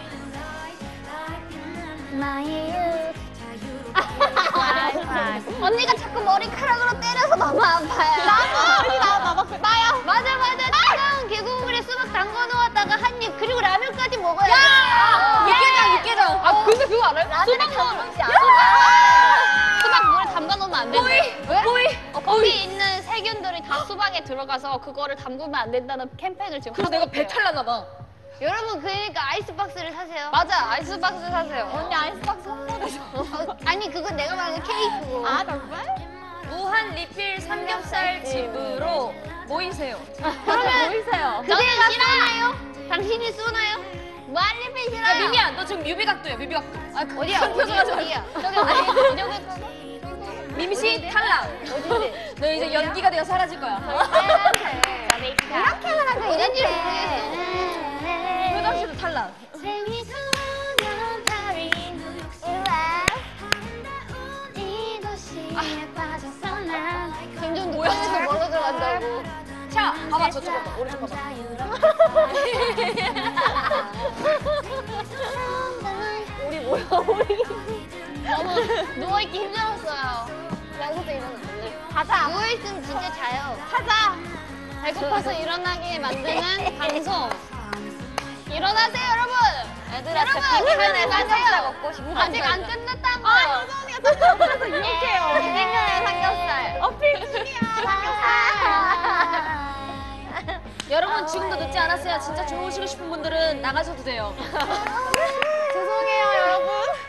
S4: 언니가 자꾸 머리카락으로 때려서 너무 아파요. 나도! 나, 나, 나야. 맞아, 맞아. 차가운 계곡물에 수박 담궈 놓았다가 한 입, 그리고 라면까지 먹어야 돼.
S3: 아, 육개장, 육개장.
S2: 아, 근데 그거 알아요?
S5: 라면에 감동시 안
S2: 수박 물에 담가 놓으면 안 된대. 왜?
S3: 보이.
S2: 어, 거기 있는 세균들이 다 수박에 들어가서 그거를 담그면 안 된다는 캠페인을 지금
S3: 그래서
S2: 하고
S3: 내가
S2: 있대요.
S3: 배탈 나나 봐.
S4: 여러분 그러니까 아이스박스를 사세요.
S2: 맞아, 아이스박스 사세요.
S1: 언니 아이스박스 홍보대서.
S4: 어, 아니 그건 내가 말하는 케이크고.
S1: 아 정말?
S3: 무한 리필 삼겹살 집으로 모이세요.
S1: 그러면 보이세요.
S4: 그대가 쏘나요? 당신이 쏘나요? 말리필
S3: 야
S4: 싫어요.
S3: 미미야, 너 지금 뮤비각도야, 뮤비각도.
S4: 아, 어디야? 어디야? 어디야? 저기 어디? 저기
S3: 미미 씨 탈락.
S4: 어딘데?
S3: 너 이제 연기가 되어 사라질 거야.
S4: 이렇게 하라고 어딘지 모르겠어.
S3: 효정 씨도 탈락.
S4: 점점 노래에서 멀어져 간다고.
S3: 자, 봐봐 저쪽 봐봐, 오른쪽 봐봐.
S4: 우리 뭐야 우리? 너무 누워있기 힘들었어요. 양서도 일어나. 가자. 누워있으면 진짜 자요.
S2: 하자. 배고파서 일어나게 만드는 방송. 일어나세요, 여러분.
S5: 얘들아,
S2: 여러분,
S5: 비빔면에
S2: 일어나세요.
S5: 삼겹살 먹고 싶어.
S2: 아직 안 끝났다고.
S1: 아 효정언니가 삼겹살에서 유혹해요.
S5: 비빔면에 삼겹살.
S1: 어필 중이야.
S3: 여러분 지금도 늦지 않았어요. 진짜 주무시고 싶은 분들은 나가셔도 돼요.
S1: 죄송해요 여러분.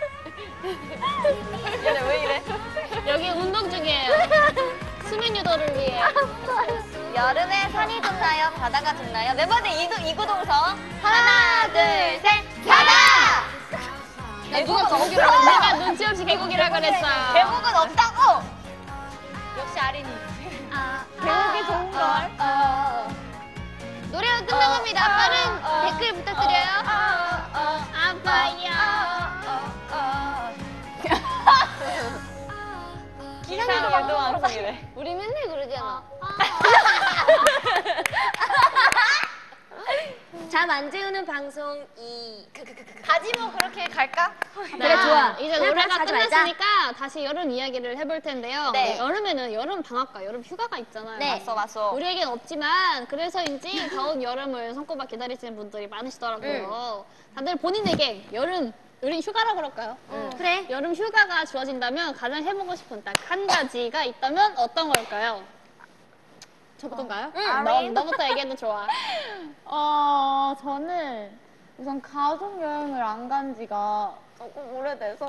S5: 얘네 왜 이래?
S2: 여기 운동 중이에요. 수면 유도를 위해.
S5: 여름에 산이 좋나요? 바다가 좋나요? 멤버들 이구, 이구동성. 하나, 둘, 셋, 바다!
S2: 야, 누가 개고기라 그랬어? 내가 눈치 없이 개고기라 그랬어요.
S5: 계곡은 없다고!
S3: 역시 아린이.
S1: 개고기 좋은 걸.
S4: 노래가 끝나갑니다. 빠른 댓글 부탁드려요.
S2: 아빠야.
S5: 기상도 방송이래.
S4: 우리 맨날 그러잖아.
S3: 잠 안 재우는 방송 이.
S5: 가지 뭐 그렇게 갈까?
S3: 그래 좋아.
S2: 이제
S3: 그냥
S2: 노래가
S3: 다시 가지
S2: 끝났으니까 다시 여름 이야기를 해볼 텐데요.
S5: 네.
S2: 여름에는 여름 방학과 여름 휴가가 있잖아요.
S5: 네. 맞어, 맞어.
S2: 우리에겐 없지만 그래서인지 더운 여름을 손꼽아 기다리시는 분들이 많으시더라고요. 다들 본인에게 여름 우리 휴가라 그럴까요?
S3: 그래.
S2: 여름 휴가가 주어진다면 가장 해보고 싶은 딱 한 가지가 있다면 어떤 걸까요?
S1: 저부터인가요?
S2: 응, 너, 너부터 얘기해도 좋아.
S1: 어 저는 우선 가족 여행을 안 간 지가 조금 오래돼서.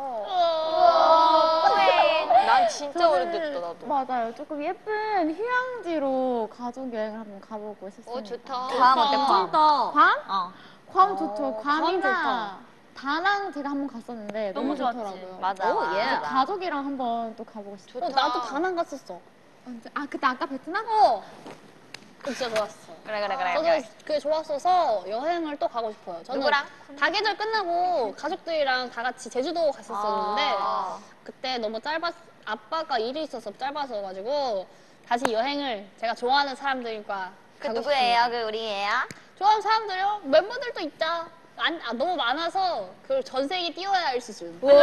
S5: 난 진짜
S1: 저는-
S5: 오래됐다, 나도.
S1: 맞아요. 조금 예쁜 휴양지로 가족 여행을 한번 가보고 싶습니다.
S4: 오 좋다.
S5: 괌 어때, 괌?
S1: 괌?
S5: 어.
S1: 괌 좋죠.
S2: 괌
S1: 괌이나
S2: 좋다.
S1: 다낭 제가 한번 갔었는데 너무,
S3: 너무 좋았지.
S1: 좋더라고요.
S5: 맞아.
S1: 오, 예.
S5: 맞아.
S1: 가족이랑 한번 또 가보고 싶어요.
S2: 어, 나도 다낭 갔었어.
S1: 언제? 아 그때 아까 베트남?
S2: 어. 그거 진짜 좋았어.
S5: 그래, 그래, 그래.
S2: 저도
S5: 그래.
S2: 그게 좋았어서 여행을 또 가고 싶어요. 저는
S5: 누구랑?
S2: 사계절 끝나고 가족들이랑 다 같이 제주도 갔었었는데
S5: 아.
S2: 그때 너무 짧았 아빠가 일이 있어서 짧아서 가지고 다시 여행을 제가 좋아하는 사람들과
S5: 그
S2: 가고
S5: 누구예요?
S2: 싶습니다.
S5: 그 우리 애야?
S2: 좋아하는 사람들요? 멤버들도 있자. 안, 아, 너무 많아서 그 전세기 띄워야 할 수준.
S1: 선생님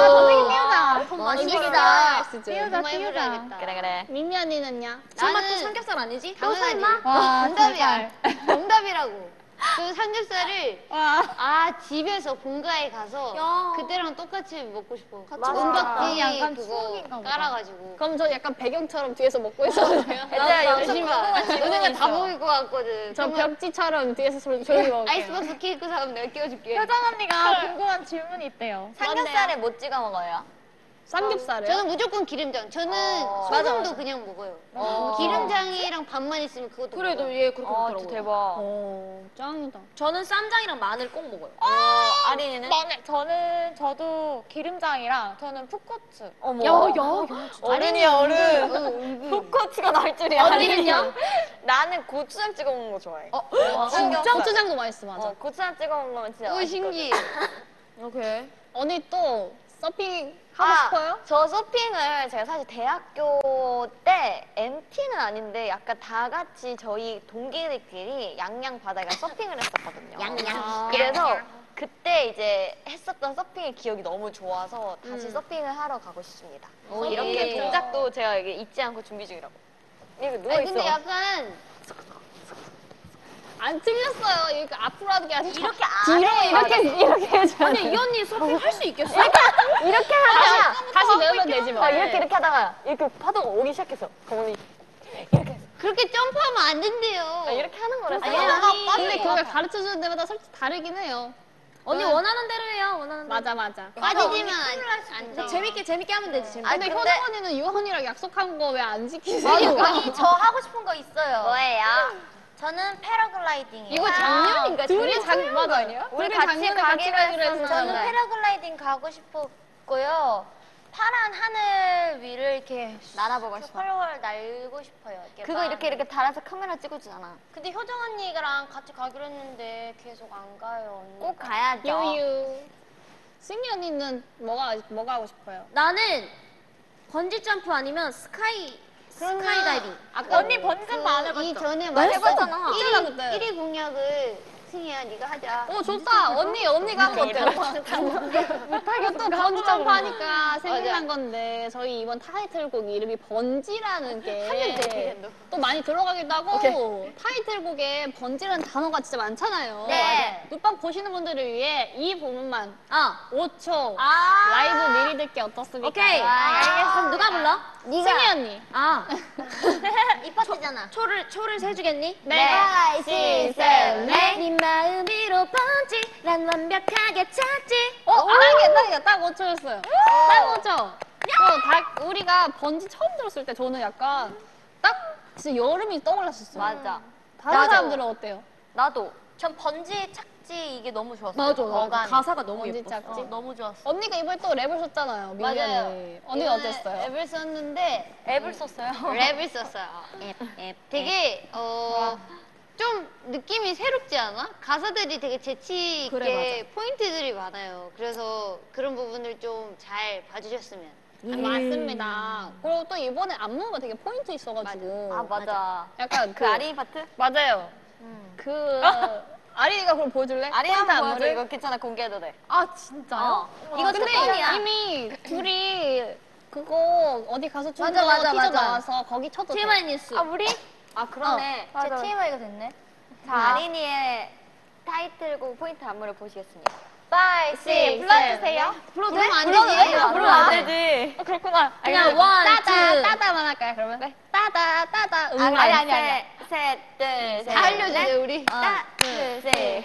S1: 띄우자.
S2: 돈
S5: 많이
S2: 띄워야
S5: 띄우자.
S2: 할 수준.
S1: 띄우자
S4: 정말
S1: 띄우자.
S4: 해보려야겠다.
S5: 그래, 그래.
S2: 민미 언니는요?
S3: 설마 또
S4: 나는
S3: 삼겹살 아니지?
S4: 당연하지.
S1: 와
S4: 정답이야.
S1: 제발.
S4: 정답이라고. 그 삼겹살을
S1: 와.
S4: 아 집에서 본가에 가서
S3: 야.
S4: 그때랑 똑같이 먹고 싶어.
S5: 맞아.
S4: 은박지
S1: 약간
S4: 그거
S1: 추억인가 보다.
S4: 깔아가지고.
S2: 그럼 저 약간 배경처럼 뒤에서 먹고 있어도 돼요?
S5: 얘들아, 여기서
S4: 열심히
S5: 궁금한
S4: 봐.
S5: 질문이
S4: 너네가 다
S5: 있어.
S4: 먹을 것 같거든.
S2: 저
S4: 그러면
S2: 벽지처럼 뒤에서 조- 조용히 먹을게요.
S4: 아이스박스 케이크 사면 내가 끼워줄게.
S1: 효정 언니가 궁금한 질문이 있대요.
S5: 삼겹살에 뭐 찍어 먹어요?
S2: 삼겹살을.
S4: 저는 무조건 기름장. 저는
S5: 어.
S4: 소금도
S5: 맞아, 맞아.
S4: 그냥 먹어요.
S5: 어.
S4: 기름장이랑 밥만 있으면 그것도
S3: 그래,
S4: 먹어요.
S3: 너얘 그렇게
S5: 어,
S3: 먹더라고요.
S5: 진짜 대박.
S2: 어, 짱이다.
S3: 저는 쌈장이랑 마늘 꼭 먹어요.
S5: 어, 아린이는?
S1: 마늘. 저는 저도 기름장이랑 저는 풋고추.
S5: 어머.
S1: 야, 야,
S5: 어른이야, 어른. 풋고추가 나올 줄이야.
S2: 어린이요?
S5: 나는 고추장 찍어 먹는 거 좋아해.
S3: 어,
S5: 진짜?
S2: 고추장도 맛있어, 맞아.
S5: 어, 고추장 찍어 먹는 거면 진짜
S4: 오
S5: 맛있거든.
S4: 신기해.
S3: 오케이.
S2: 언니 또 서핑 하고
S5: 아,
S2: 싶어요?
S5: 저 서핑을 제가 사실 대학교 때 엠티는 아닌데 약간 다 같이 저희 동기들끼리 양양 바다에 서핑을 했었거든요.
S4: 양양.
S5: 그래서 그때 이제 했었던 서핑의 기억이 너무 좋아서 다시
S2: 음.
S5: 서핑을 하러 가고 싶습니다.
S2: 오,
S5: 이렇게
S2: 예.
S5: 동작도 제가 이게 잊지 않고 준비 중이라고. 이렇게 누워
S4: 아니
S5: 있어.
S4: 근데 약간
S2: 안 틀렸어요. 이렇게 앞으로 하는 게 아니라
S5: 이렇게 안
S2: 뒤로
S5: 해.
S2: 이렇게 이렇게 해줘야
S3: 아니
S2: 돼.
S3: 이 언니 서핑 할 수 있겠어?
S5: 이렇게 하다가
S2: 다시 배우면 되지 뭐.
S5: 아, 이렇게 이렇게 하다가 이렇게 파도가 오기 시작했어. 어머니 이렇게 해서
S4: 그렇게 점프하면 안 된대요.
S5: 아, 이렇게 하는 거랬어요.
S2: 아니, 근데 그걸 가르쳐 주는 데마다 솔직히 다르긴 해요.
S3: 언니 원하는 대로 해요. 원하는 대로.
S2: 맞아 맞아.
S4: 빠지지만 안, 안 돼.
S3: 재밌게 재밌게 하면 되지. 재밌게.
S2: 근데
S5: 근데-
S2: 효정 언니는 유한 언니랑 약속한 거 왜 안 지키세요?
S6: 아니 저 하고 싶은 거 있어요.
S5: 뭐예요?
S6: 저는 패러글라이딩이에요.
S2: 이거 작년인가? 둘이 작 맞아 아니야?
S5: 우리
S2: 둘이
S5: 같이
S2: 작년에
S5: 가기로
S2: 가기로
S6: 저는
S2: 했었는데.
S6: 패러글라이딩 가고 싶었고요. 파란 하늘 위를 이렇게
S5: 날아보고 싶어.
S6: 훨훨 날고 싶어요. 이렇게
S5: 그거 이렇게 이렇게 달아서 카메라 찍어주잖아.
S6: 근데 효정 언니랑 같이 가기로 했는데 계속 안 가요. 언니.
S5: 꼭 가야죠.
S2: 유유. 승희 언니는 뭐가 뭐가 하고 싶어요?
S3: 나는 번지 점프 아니면 스카이 스카이 다이빙.
S2: 아까
S1: 언니 번지점프 안 해봤죠?
S4: 이 전에
S2: 나 했어.
S4: 말해봤잖아.
S2: 했잖아, 그때.
S4: 일 위 공약을 승희야 네가 하자.
S2: 오 좋다. 언니 언니가 하는 거 어때요? 못하겠어. 또 번지 점프 하니까 생각난 건데 저희 이번 타이틀곡 이름이 번지라는 게 또 많이 들어가기도 하고 타이틀곡에 번지라는 단어가 진짜 많잖아요.
S6: 네.
S2: 눕방 보시는 분들을 위해 이 부분만
S3: 아,
S2: 오 초
S6: 아
S2: 라이브 미리 듣기 어떻습니까?
S3: 오케이.
S6: 알겠습니다.
S3: 그럼 누가 불러?
S2: 승희 언니.
S3: 아,
S6: 이 파트잖아.
S3: 초를 초를 세주겠니?
S2: 네.
S5: 파이, 시, 셋, 넷.
S3: 네 마음 위로 번지 난 완벽하게 찾지.
S2: 어, 딱이야, 딱이야. 딱 오 초였어요. 딱 오 초. 어, 다, 우리가 번지 처음 들었을 때 저는 약간 딱 진짜 여름이 떠올랐었어요.
S5: 맞아.
S2: 다른
S6: 맞아.
S2: 사람들은 어때요?
S5: 나도.
S6: 전 번지 착지 이게 너무 좋았어요.
S3: 맞아,
S6: 어감이.
S3: 가사가 너무
S2: 번지
S3: 예뻤어.
S2: 짝지.
S6: 어, 너무 좋았어.
S2: 언니가 이번에 또 랩을 썼잖아요. 민기
S4: 맞아요.
S2: 언니. 언니는
S4: 이번에
S2: 어땠어요?
S4: 랩을 썼는데
S6: 앱을 썼어요.
S4: 랩을 썼어요.
S3: 앱, 앱.
S4: 되게 어. 좀 느낌이 새롭지 않아? 가사들이 되게 재치 있게
S3: 그래,
S4: 포인트들이 많아요. 그래서 그런 부분을 좀 잘 봐주셨으면.
S2: 아, 맞습니다. 그리고 또 이번에 안무가 되게 포인트 있어가지고.
S5: 아, 맞아.
S2: 약간
S5: 그 아린이 파트?
S2: 맞아요. 그 아린이가 그걸 보여줄래?
S5: 아린이
S2: 포인트
S5: 한번 보여줘.
S2: 안무를?
S5: 이거 괜찮아. 공개해도 돼.
S2: 아 진짜요?
S3: 이거
S2: 근데
S3: 특권이야.
S2: 이미 둘이 그거 어디 가서 춤
S3: 맞아, 맞아,
S2: 티저
S3: 맞아.
S2: 나와서 거기 쳐도 돼.
S3: 티엠아이 뉴스.
S6: 아 우리?
S5: 아, 그러네.
S6: 제 티엠아이가 됐네.
S5: 자, 아린이의 타이틀곡 포인트 안무를 보시겠습니다.
S6: 파이, 시, 불러주세요.
S4: 불러도 안
S5: 불러도
S4: 되지?
S5: 돼? 아, 불러도 안 되지.
S1: 어, 그렇구나.
S3: 그냥 원,
S2: 따다
S3: 투.
S2: 따다만 할까요 그러면? 네. 따다 따다 응
S5: 아니, 아니, 아니.
S2: 셋.
S5: 셋, 셋, 둘, 셋.
S4: 다 알려주세요, 우리.
S5: 따, 둘, 셋.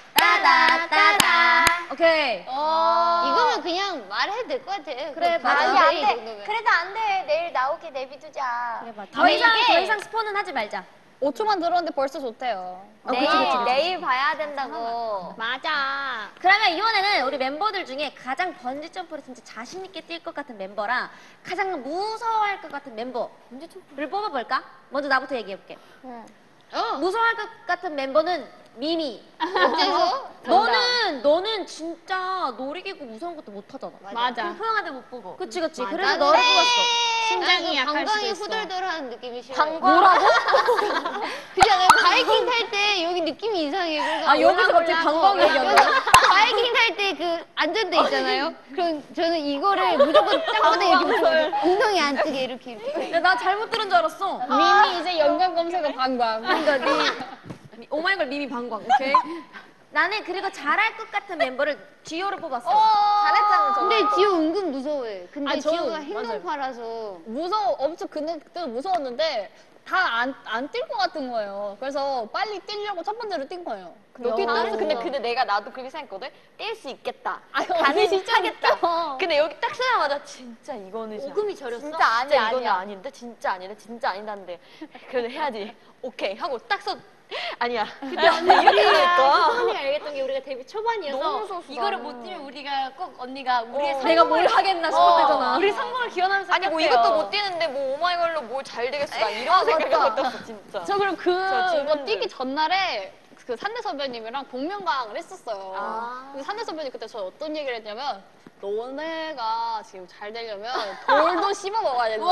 S3: 따다 따다. 오케이.
S4: 이거면 그냥 말해도 될 것 같아.
S3: 그래, 맞아.
S6: 아니, 안 돼.
S4: 그래.
S6: 그래도 안 돼. 내일 나오게 내비두자.
S3: 더 이상
S5: 이게-
S3: 더 이상 스포는 하지 말자.
S2: 오 초만 들었는데 벌써 좋대요.
S5: 내일, 내일 봐야 된다고.
S2: 맞아.
S3: 그러면 이번에는 우리 멤버들 중에 가장 번지 점프를 진짜 자신 있게 뛸 것 같은 멤버랑 가장 무서워할 것 같은 멤버를 뽑아볼까? 먼저 나부터 얘기해볼게.
S4: 어.
S3: 무서워할 것 같은 멤버는 미미.
S4: 어째서?
S3: 너는 너는 진짜 놀이기구 무서운 것도 못 하잖아.
S2: 맞아.
S3: 소영한테 못 보고. 그치 그치.
S2: 맞아.
S3: 그래서 너를 뽑았어.
S2: 심장이 약할 수도
S4: 방광이
S2: 있어.
S4: 후덜덜하는 느낌이 싫어.
S6: 방광.
S4: 그냥 바이킹 탈 때 여기 느낌이 이상해. 그래서
S3: 아, 여기서 갑자기
S4: 올라가려고.
S3: 방광 얘기하는 거야?
S4: 그래서 바이킹 탈 때 그 안전대 있잖아요. 그럼 저는 이거를 무조건 짱구대 이렇게 붙여요. 엉덩이 안 뜨게 이렇게 이렇게.
S3: 야, 나 잘못 들은 줄 알았어.
S2: 미미 이제 연관 검색어 방광.
S3: 그러니까 미, 오마이걸 미미 방광. 오케이. 나는 그리고 잘할 것 같은 멤버를 지효를 뽑았어.
S5: 잘했잖아, 저.
S4: 근데 지호 은근 무서워해. 근데
S2: 아, 저는-
S4: 지호가
S2: 맞아요.
S4: 행동파라서
S2: 무서워 엄청 근데 그때도 무서웠는데 다 안 안 뛸 것 같은 거예요. 그래서 빨리 뛰려고 첫 번째로 뛴 거예요.
S5: 너
S2: 뛰었다고?
S5: 근데, 근데 내가 나도 그렇게 생각했거든? 뛸 수 있겠다.
S2: 아유 언니 진짜
S5: 가능하겠다. 근데 여기 딱 서자마자 진짜 이거는 진짜.
S4: 오금이 저렸어?
S5: 진짜 아니야,
S6: 진짜
S5: 이거는
S6: 아니야.
S5: 아닌데? 진짜 아닌데? 진짜 아니다는데. 그래도 해야지. 오케이. 하고 딱 서. 아니야. 근데 언니 이렇게 하니까.
S3: 언니가 알겠던 게 우리가 데뷔 초반이어서
S5: 너무 무서웠어,
S3: 이거를
S5: 나는.
S3: 못 뛰면 우리가 꼭 언니가 우리의
S5: 어.
S3: 내가 뭘 하겠나 싶었대잖아.
S5: 우리
S3: 성공을 기원하면서
S5: 아니 뭐 이것도 못 뛰는데 뭐 오마이걸로 뭘 잘 되겠어. 나 이런 생각을 했었어, 진짜.
S2: 저 그럼 그
S5: 저
S2: 이거
S5: 친구들.
S2: 뛰기 전날에 그 산대 선배님이랑 복면가왕을 했었어요.
S5: 아.
S2: 근데 산대 선배님 그때 저 어떤 얘기를 했냐면 너네가 지금 잘 되려면 돌도 씹어 먹어야 된다.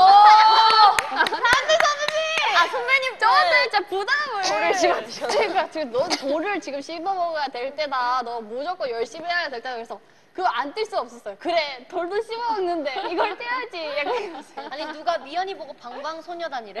S2: 산대 선배님! 아 선배님 저한테 진짜 부담을.
S5: 돌을 씹어주셨네.
S2: 제가 지금 너 돌을 지금 씹어 먹어야 될 때다. 너 무조건 열심히 해야 될 때다. 그래서 그거 안 뛸 수 없었어요. 그래 돌도 씹어 먹는데 이걸 떼야지. 약간 이러면서.
S3: 아니 누가 미연이 보고 방광소녀단이래.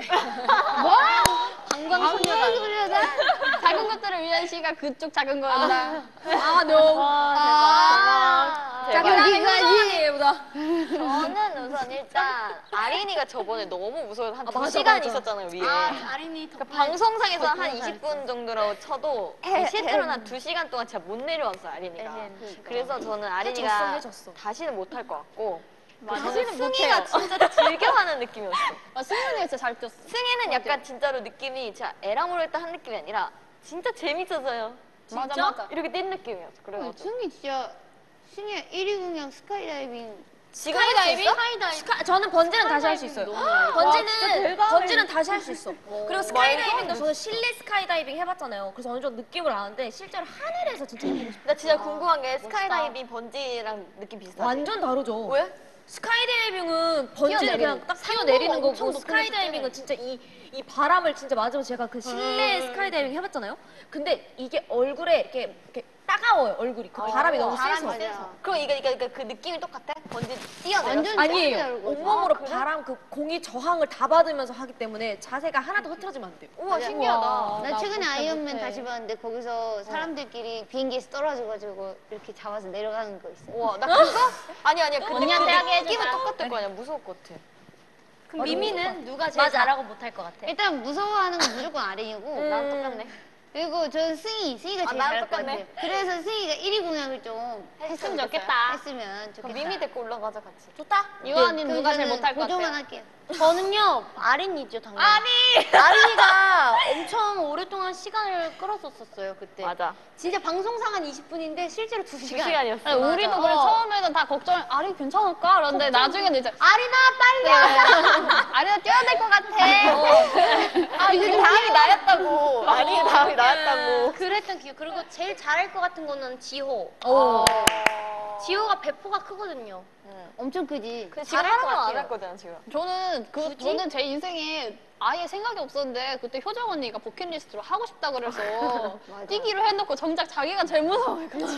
S2: 방광소녀단. 작은 것들을 위한 시가 그쪽 작은 거였나.
S3: 아 너무.
S5: 아, 대박.
S3: 자 자, 그다음에 효정언니 보자.
S5: 저는 우선 일단 아린이가 저번에 너무 무서워서 한
S3: 아,
S5: 두
S3: 맞아,
S5: 시간
S3: 맞아.
S5: 있었잖아요 위에.
S6: 아, 아린이
S5: 그 방송상에서 한 이십 분 정도라고 쳐도 실제로는 한 두 시간 동안 진짜 못 내려왔어요 아린이가. 그래서 저는 아린이가
S3: 해줬어, 해줬어.
S5: 다시는 못 할 것 같고.
S2: 다시는
S5: 승희가 진짜 즐겨하는 느낌이었어.
S2: 아, 승희 언니가 진짜 잘 뛰었어.
S5: 승희는 약간 진짜로 느낌이 진짜 에라모르겠다 한 느낌이 아니라 진짜 재밌어서요.
S2: 맞아, 맞아.
S5: 이렇게 뛴 느낌이었어. 그래가지고.
S4: 승희 진짜 승희 일 위 공약 스카이다이빙
S5: 지금 스카이다이빙?
S3: 스카, 저는 번지는 다시 할 수 있어요. 번지는 번지는 다시 할 수 있어. 그리고 스카이다이빙도 저는 실내 스카이다이빙 해봤잖아요. 그래서 어느 정도 느낌을 아는데 실제로 하늘에서 진짜 해보고 싶어요.
S5: 나 진짜 궁금한 게 스카이다이빙 번지랑 느낌 비슷하지?
S3: 완전 다르죠.
S5: 왜?
S3: 스카이다이빙은 번지는 그냥 딱 뛰어내리는 거고 스카이다이빙은 진짜 이, 이 바람을 진짜 맞으면서 제가 그 실내 스카이다이빙 해봤잖아요. 근데 이게 얼굴에 이렇게, 이렇게 따가워요 얼굴이. 그 바람이 너무 세서.
S5: 그럼 이게, 이게, 이게 그 느낌이 똑같아? 번지 뛰어내려?
S4: 완전
S3: 아니에요. 온몸으로 바람 그 공이 저항을 다 받으면서 하기 때문에 자세가 하나도 흐트러지면 안 돼요.
S5: 우와 신기하다.
S4: 나 최근에 아이언맨 다시 봤는데 거기서 사람들끼리 비행기에서 떨어져가지고 이렇게 잡아서 내려가는 거 있어요.
S5: 우와 나 그거? 아니 아니야. 그
S2: 언니한테 하게
S5: 느낌은
S2: 해주자.
S5: 똑같을 거 아니야. 무서울 것 같아.
S6: 그럼 미미는 누가 제일
S3: 맞아.
S6: 잘하고 못할 것 같아?
S4: 일단 무서워하는 건 무조건 아린이고
S5: 나랑 똑같네.
S4: 그리고 저는 승희, 승희가 제일
S5: 나랑
S4: 잘할 것
S5: 똑같네.
S4: 같아요. 그래서 승희가 일 위 공약을 좀
S5: 했으면
S2: 좋겠다.
S4: 했으면 좋겠다.
S5: 그럼 미미 데리고 올라가자 같이.
S3: 좋다.
S2: 유아언니는
S4: 그럼
S2: 누가 제일
S4: 저는
S2: 못할 것
S4: 보조만
S2: 같아요?
S4: 할게요.
S6: 저는요, 아린이죠, 당연히.
S2: 아니!
S6: 아린이가 엄청 오랫동안 시간을 끌었었어요, 그때.
S5: 맞아.
S6: 진짜 방송상 한 이십 분인데 실제로 두
S5: 두
S6: 시간.
S5: 시간이었어.
S2: 아니, 우리도 그래
S6: 어.
S2: 처음에는 다 걱정, 아린 괜찮을까? 그런데 나중에는 이제
S6: 아린아, 빨리 와!
S2: 아린아 뛰어야 될 것 같아.
S5: 아 이게 다음이 나였다고. 아니 다음이 나였다고.
S6: 그랬던 기억. 그리고 제일 잘할 것 같은 거는 지호.
S3: 오.
S6: 지호가 배포가 크거든요.
S4: 엄청 크지.
S5: 근데 지금
S6: 잘할 것
S5: 하나만 안
S6: 같아요.
S5: 할 거잖아 지금.
S2: 저는 그 저는 제 인생에 아예 생각이 없었는데 그때 효정 언니가 버킷리스트로 하고 싶다 그래서 뛰기로 해놓고 정작 자기가 제일 무서워해가지고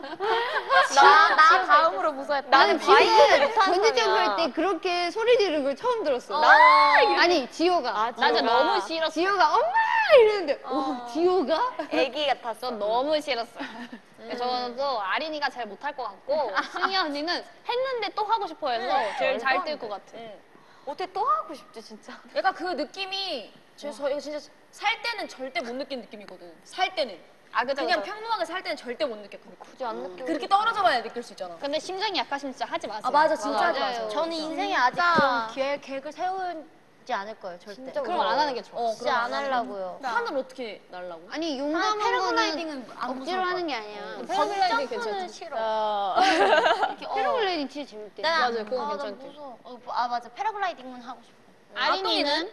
S1: 나, 나 다음으로 무서웠다.
S5: 나는 바이크를 못하는
S4: 번지점프
S5: 사람이야.
S4: 할 때 그렇게 소리 지르는 걸 처음 들었어.
S5: 아니
S4: 지호가.
S5: 아,
S2: 나 진짜
S5: 지호가.
S2: 너무 싫었어.
S4: 지호가 엄마 이러는데 어, 지호가?
S5: 애기 같았어.
S2: 전 너무 싫었어. 저는 또 아린이가 제일 못할 것 같고 승희 언니는 했는데 또 하고 싶어 해서 제일 잘 뛸 것 같아.
S5: 어떻게 또 하고 싶지 진짜.
S3: 약간 그 느낌이 저, 저희가 진짜 살 때는 절대 못 느낀 느낌이거든. 살 때는.
S2: 아 그죠
S3: 그냥
S2: 그죠.
S3: 평범하게 살 때는 절대 못 느꼈거든.
S5: 굳이 안 느끼고.
S3: 그렇게 떨어져 봐야 느낄 수 있잖아.
S2: 근데 심장이 약하시면 진짜 하지 마세요.
S3: 아 맞아 진짜 하지
S2: 맞아요.
S3: 마세요.
S6: 저는 인생에 아직 그런 기획, 계획을 세우지 않을 거예요, 절대.
S5: 진짜
S2: 그럼 안 하는 게 좋아.
S3: 어,
S6: 진짜 안 하려고요.
S3: 하늘 어떻게 날라고?
S4: 아니
S6: 아,
S4: 용감한 거는
S6: 패러글라이딩은 안
S4: 억지로
S6: 무서울
S4: 하는 게 아니야.
S2: 패러글라이딩
S6: 점프는
S2: 괜찮지.
S6: 싫어.
S4: 이렇게 패러글라이딩 진짜 재밌대.
S6: 나-
S2: 맞아요, 그건
S6: 아, 나
S2: 괜찮대.
S6: 무서워. 어, 뭐, 아 맞아, 패러글라이딩은 하고 싶어.
S2: 아린이는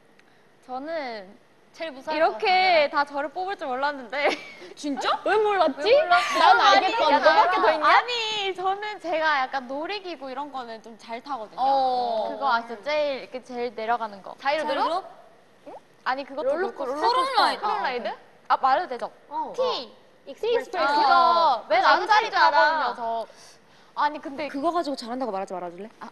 S1: 저는
S6: 제일 무서워.
S1: 이렇게 다 저를 뽑을 줄 몰랐는데.
S3: 진짜?
S2: 왜 몰랐지? 난 알겠거든.
S1: 너밖에 더 있냐? 아니, 저는 제가 약간 놀이기구 이런 거는 좀 잘 타거든요.
S3: 어.
S1: 그거 아시죠? 제일, 이렇게 제일 내려가는 거.
S5: 자이로 들어?
S1: 아니, 그것도 그렇고
S3: 롤러라이드.
S5: 롤러라이드?
S1: 아, 말해도 되죠?
S3: 어.
S1: T.
S2: 익스프레스.
S1: 그거 맨
S5: 나도
S1: 앞자리도
S5: 재밌잖아.
S1: 하거든요, 저. 아니, 근데
S3: 그거 가지고 잘한다고 말하지 말아줄래? 아,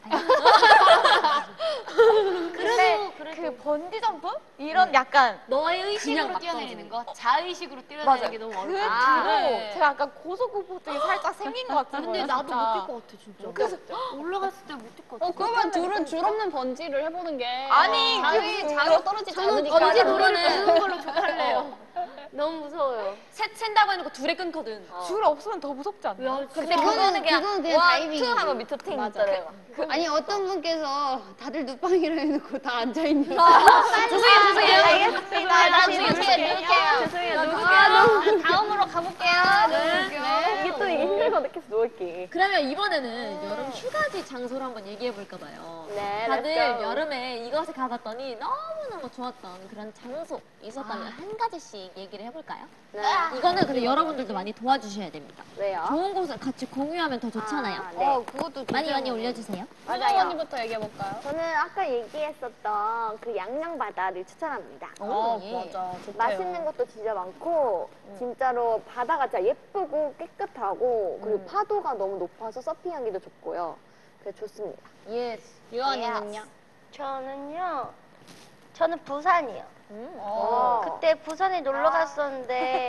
S1: 근데 그 번지 점프? 이런 약간
S6: 너의 의식으로
S3: 그냥
S6: 뛰어내리는 거, 자의식으로 뛰어내리는
S1: 맞아요.
S6: 게 너무
S1: 그
S6: 어렵다.
S1: 뒤로
S6: 아, 네.
S1: 제가 약간 고소공포증이 살짝 생긴 것 같은
S6: 근데
S1: 거예요.
S6: 나도
S1: 진짜.
S6: 못 뛸 것 같아, 진짜. 그래서 올라갔을 때 못 뛸 것 같아.
S2: 어 그러면 둘은 줄 없는 번지를 해보는 게
S1: 아니,
S2: 자기
S1: 그
S2: 자로 떨어지지
S6: 저는
S2: 않으니까.
S6: 번지 노래는 부는 걸로 족할래요.
S5: 너무 무서워요.
S3: 셋 샌다고 해놓고 둘에 끊거든.
S1: 줄 없으면 더 무섭지 않나요?
S5: 근데
S4: 그거는-
S5: 그거는 그냥
S4: 그거는 그냥
S5: 원,
S4: 다이빙이지.
S5: 투 하면 밑으로 팅 있잖아요.
S4: 아니 어떤 분께서 다들 누빵이라 해놓고 다 앉아있는
S3: 죄송해요, 죄송해요.
S2: 알겠습니다. 나중에 누를게요.
S5: 죄송해요.
S2: 누를게요. 다음으로 가볼게요. 네.
S5: 이게 또 이게 힘들거든. 계속 누울게.
S3: 그러면 이번에는 여름 휴가지 장소를 한번 얘기해 볼까 봐요.
S5: 네,
S3: 다들
S5: let's go.
S3: 여름에 이것에 가봤더니 너무너무 좋았던 그런 장소 있었다면 한 가지씩 얘기를 해볼까요?
S5: 네.
S3: 이거는 근데 여러분들도 많이 도와주셔야 됩니다.
S5: 왜요?
S3: 좋은 곳을 같이 공유하면 더 좋잖아요.
S5: 아, 네.
S4: 어 그것도
S3: 많이 많이 올려주세요.
S2: 효정 언니부터 얘기해볼까요?
S5: 저는 아까 얘기했었던 그 양양바다를 추천합니다.
S2: 어,
S3: 예.
S2: 맞아. 좋대요.
S5: 맛있는 것도 진짜 많고 진짜로 바다가 진짜 예쁘고 깨끗하고 그리고 파도가 너무 높아서 서핑하기도 좋고요. 그래서 좋습니다.
S3: 예스.
S2: 유언이는요?
S6: 저는요, 저는 부산이요.
S5: 어.
S6: 그때 부산에 놀러 갔었는데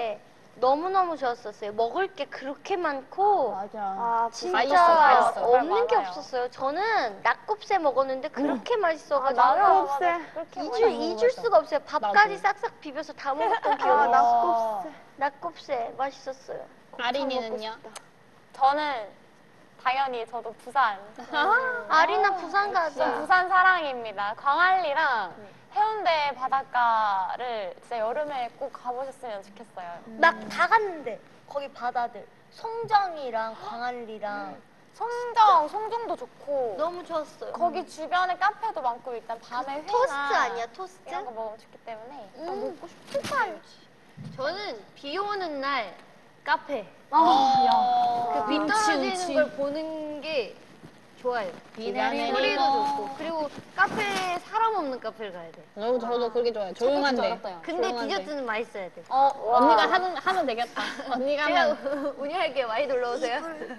S5: 너무너무 좋았었어요. 먹을 게 그렇게 많고
S2: 맞아.
S5: 아, 진짜
S2: 맛있어, 맛있어.
S5: 없는 게
S1: 맞아요.
S5: 없었어요. 저는 낙곱새 먹었는데 그렇게 맛있어가지고
S1: 낙곱새.
S5: 잊을, 잊을 수가 없어요. 밥까지
S2: 나도.
S5: 싹싹 비벼서 다 먹었던 기억이
S2: 아,
S5: 낙곱새. 낙곱새 맛있었어요. 곱창
S2: 아린이는요?
S5: 먹고 싶다.
S1: 저는 당연히 저도 부산.
S5: 아리나 부산
S1: 저
S5: 가자.
S1: 부산 사랑입니다. 광안리랑 해운대 바닷가를 진짜 여름에 꼭 가보셨으면 좋겠어요.
S5: 막 다 갔는데 거기 바다들 송정이랑 광안리랑
S1: 송정, 송정도 좋고
S5: 너무 좋았어요.
S1: 거기 주변에 카페도 많고 일단 밤에 회나
S5: 토스트 아니야 토스트?
S1: 이런 거 먹으면 좋기 때문에
S5: 음, 먹고 싶다. 저는 비 오는 날 카페
S2: 어,
S5: 그 비
S2: 음치,
S5: 떨어지는
S2: 음치.
S5: 걸 보는 게 좋아요.
S2: 비가 내리고.
S5: 소리도 좋고 그리고 카페에 사람 없는 카페를 가야 돼.
S2: 저도, 저도 그렇게 좋아해요. 조용한데.
S5: 근데
S2: 조용한데.
S5: 디저트는 맛있어야 돼.
S2: 어, 언니가 하는, 하면 되겠다. 언니가
S5: 제가
S2: 하면.
S5: 운영할게요. 많이 놀러 오세요.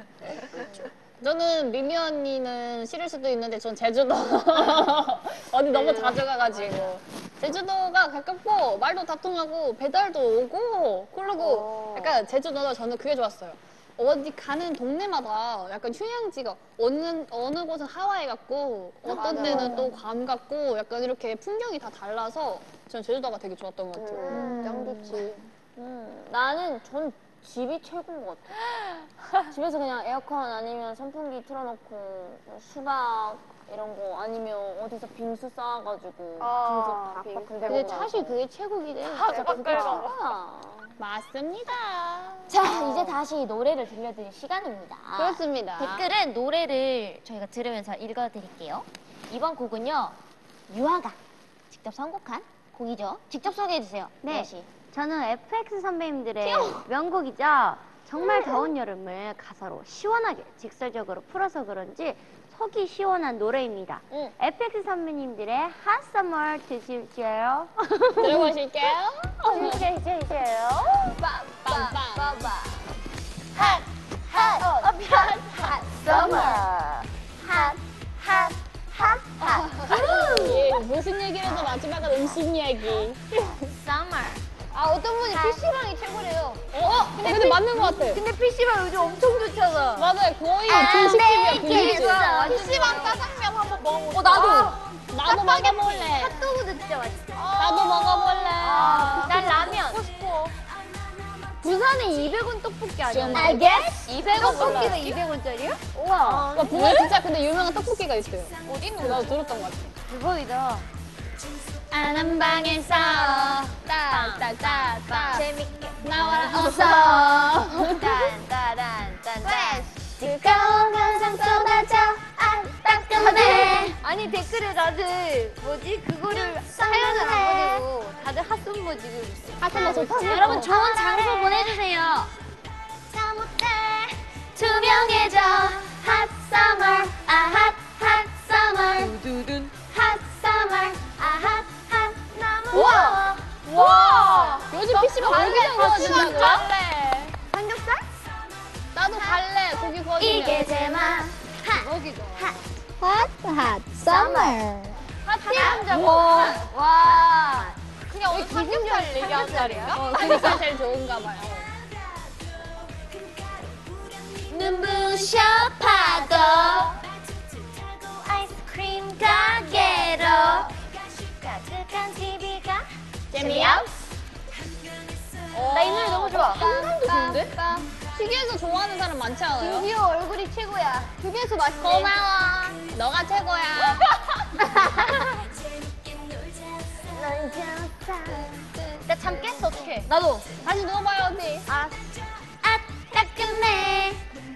S2: 저는 미미 언니는 싫을 수도 있는데 전 제주도 어디 너무 자주 가가지고 제주도가 가깝고 말도 다 통하고 배달도 오고 그리고 약간 제주도가 저는 그게 좋았어요. 어디 가는 동네마다 약간 휴양지가 어느 어느 곳은 하와이 같고 어떤 데는 또 괌 같고 약간 이렇게 풍경이 다 달라서 저는 제주도가 되게 좋았던 것 같아요.
S5: 짱 좋지.
S4: 음, 나는 전 집이 최고인 것 같아. 집에서 그냥 에어컨 아니면 선풍기 틀어놓고 수박 이런 거 아니면 어디서 빙수 쌓아가지고
S5: 아,
S4: 빙수 팍팍
S5: 빙수.
S4: 근데 사실 그게 최고긴 해.
S1: 다 끓여.
S2: 맞습니다.
S3: 자, 이제 다시 노래를 들려드릴 시간입니다.
S2: 그렇습니다.
S3: 댓글은 노래를 저희가 들으면서 읽어드릴게요. 이번 곡은요, 유아가 직접 선곡한 곡이죠. 직접 소개해주세요.
S4: 네.
S3: 유아 씨.
S4: 저는 에프엑스 선배님들의 명곡이죠. 정말 더운 여름을 가사로 시원하게 직설적으로 풀어서 그런지 속이 시원한 노래입니다.
S3: 응.
S4: 에프엑스 선배님들의 Hot Summer 드실게요.
S2: 들어보실게요.
S4: 드실게요.
S2: 빰빰.
S4: Hot, hot, hot, hot summer. Hot, hot, hot, hot.
S2: 예, 무슨 얘기를 해도 마지막은 음식 얘기.
S4: Summer.
S5: 아 어떤 분이 피시방이 최고래요.
S2: 어? 근데, 근데 맞는 것 같아.
S5: 근데 피시방 요즘 엄청 좋잖아.
S2: 맞아요. 거의 분식집이야, 분식집.
S1: 피시방 짜장면 한번 먹어보고
S5: 어 나도.
S2: 나도 먹어볼래.
S5: 핫도그도 진짜 맛있어.
S2: 나도 먹어볼래.
S5: 난 라면. 먹고 싶어. 부산에 이백 원 떡볶이 아니야?
S2: 지금
S5: I guess?
S2: 이백 원
S5: 떡볶이가
S2: 몰라.
S5: 이백 원짜리야?
S2: 우와. 부산 진짜 근데 유명한 떡볶이가 있어요. 어디 있는 나도 들었던 것 같아.
S5: 대박이다.
S2: 아는 방에서 따따따따
S5: 재밌게.
S2: 나와라 어서.
S5: 딴따란딴딴.
S4: 뜨거운 감성 쏟아져 따끔하네.
S5: 아니 댓글에 다들 뭐지 그거를 사연을 안 보내고 다들 핫썸머 지금.
S2: 핫썸머 좋다.
S3: 여러분, 좋은 장소 보내주세요.
S4: 저 못해 투명해져 Hot Summer 아 Hot Hot Summer 두두둔 Hot Summer 아 Hot Hot 너무
S2: 우와.
S4: 더워.
S2: 와. 요즘 피시방 고기장 구워진다고요?
S1: 갈래.
S5: 삼겹살?
S2: 나도 갈래. 고기 구워지면.
S4: 이게 제맛
S5: 대박이다.
S4: Summer
S5: 와. 와.
S1: 그냥 오늘 삼겹살 얘기하는 자리예요?
S2: 어, 그니까 제일 좋은가 봐요.
S4: 눈부셔 파도 아이스크림 가게로 가득한 티비가
S2: 재미없?
S5: 나 이 노래 너무 좋아.
S2: 한강도 좋은데? 튀기에서 좋아하는 사람 많지 않아요?
S5: 드디어 얼굴이 최고야. 휴게소 맛있네.
S2: 고마워. 너가 최고야.
S5: 나 잠 깼어 어떡해.
S2: 나도. 다시 누워봐요, 어디.
S4: 아 따끔해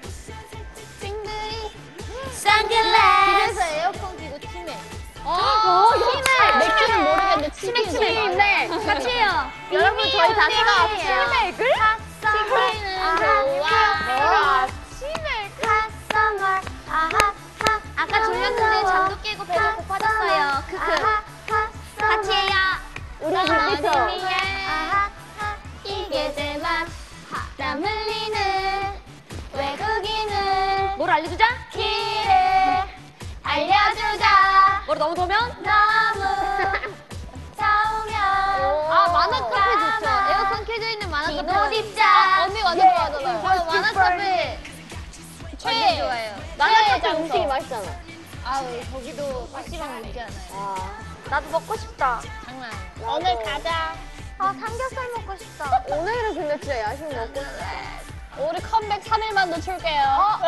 S2: 찡들이.
S4: 선글라스
S5: 집에서 에어컨 켜고 치매.
S2: 어, 치맥. 맥주는 모르겠는데 치맥
S4: 치맥 같이 해요.
S5: 여러분 저희 다
S4: 치맥이에요.
S5: 치맥을?
S2: 치맥은 좋아.
S5: 아, 치맥.
S4: Hot Summer 아하 하
S3: 아까 졸렸는데 잠도 깨고 배도 고파졌어요. 크크. 같이 해요.
S4: 우리
S2: 준비했어.
S4: 아하 하 이게 제맛 땀 흘리는 외국인은
S3: 뭘 알려주자?
S4: 길을 알려주자
S3: 뭘 너무 더면?
S4: 너무 더우면
S5: 아 만화 카페 좋죠. 에어컨 켜져 있는 만화 카페
S3: 옷 입자.
S2: 언니 완전 좋아하잖아요.
S3: 저 만화샵에
S2: 최애
S3: 좋아해요.
S2: 최애
S5: 나는 음식이
S2: 장소.
S5: 맛있잖아.
S2: 아우 저기도 피시방 있잖아요.
S5: 아,
S6: 나도 먹고 싶다.
S2: 장난. 오늘 가자.
S6: 아 삼겹살 먹고 싶다.
S5: 오늘은 근데 진짜 야식 먹고 싶어.
S2: 우리 컴백 삼 일만 놓칠게요.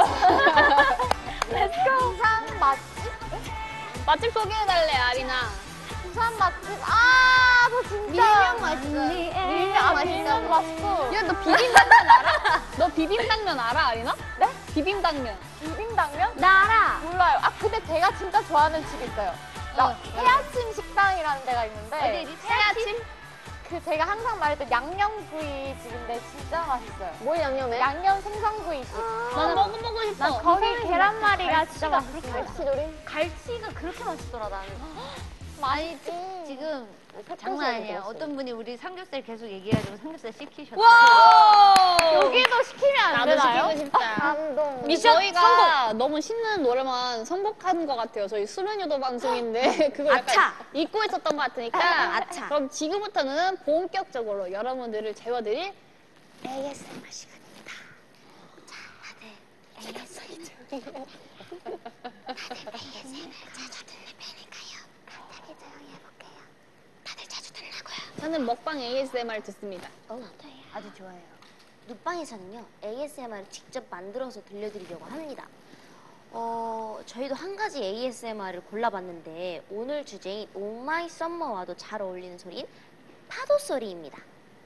S1: 렛츠고! 부산 맛집?
S2: 맛집 소개해달래 아리나.
S1: 부산 맛집? 아, 저 진짜. 밀면 맛있어요. 밀면 아, 밀면 맛있고.
S2: 야, 너 비빔당면 알아? 너 비빔당면 알아, 아리나?
S1: 네?
S2: 비빔당면.
S1: 비빔당면?
S5: 나 알아.
S1: 몰라요. 아, 근데 제가 진짜 좋아하는 집이 있어요. 나
S2: 어,
S1: 해아침 식당이라는 데가 있는데.
S2: 해아침?
S1: 그 제가 항상 말했던 양념구이 집인데 진짜 맛있어요.
S5: 뭘 양념해?
S1: 양념 생선구이 집.
S2: 난 먹어보고 싶어.
S1: 난 거기 계란말이가 진짜 맛있어요.
S5: 갈치조림?
S3: 갈치가 그렇게 맛있더라 나는.
S1: 맛있지.
S3: 지금
S5: 장난 아니에요.
S3: 어떤 분이 우리 삼겹살 계속 얘기해가지고 삼겹살 시키셨어요.
S2: 와!
S1: 여기도 시키면 안
S2: 나도
S1: 되나요?
S2: 시키고 싶다.
S5: 감동.
S2: 미션 저희가 너무 신나는 노래만 선곡한 것 같아요. 저희 수련유도 방송인데 그걸 약간
S3: 아차!
S2: 잊고 있었던 것 같으니까
S3: 아차.
S2: 그럼 지금부터는 본격적으로 여러분들을 재워드릴
S3: 에이에스엠알 시간입니다. 자, 다들 에이에스엠알. 다들 에이에스엠알 자주 듣는 편일까요? 간단히 조용히 해볼게요. 다들 자주 듣라고요.
S2: 저는 먹방 에이에스엠알 듣습니다.
S3: 어, 아주 좋아요. 눕방에서는요 에이에스엠알을 직접 만들어서 들려드리려고 합니다. 어, 저희도 한 가지 에이에스엠알을 골라봤는데 오늘 주제인 오마이 썸머와도 잘 어울리는 소리인 파도 소리입니다.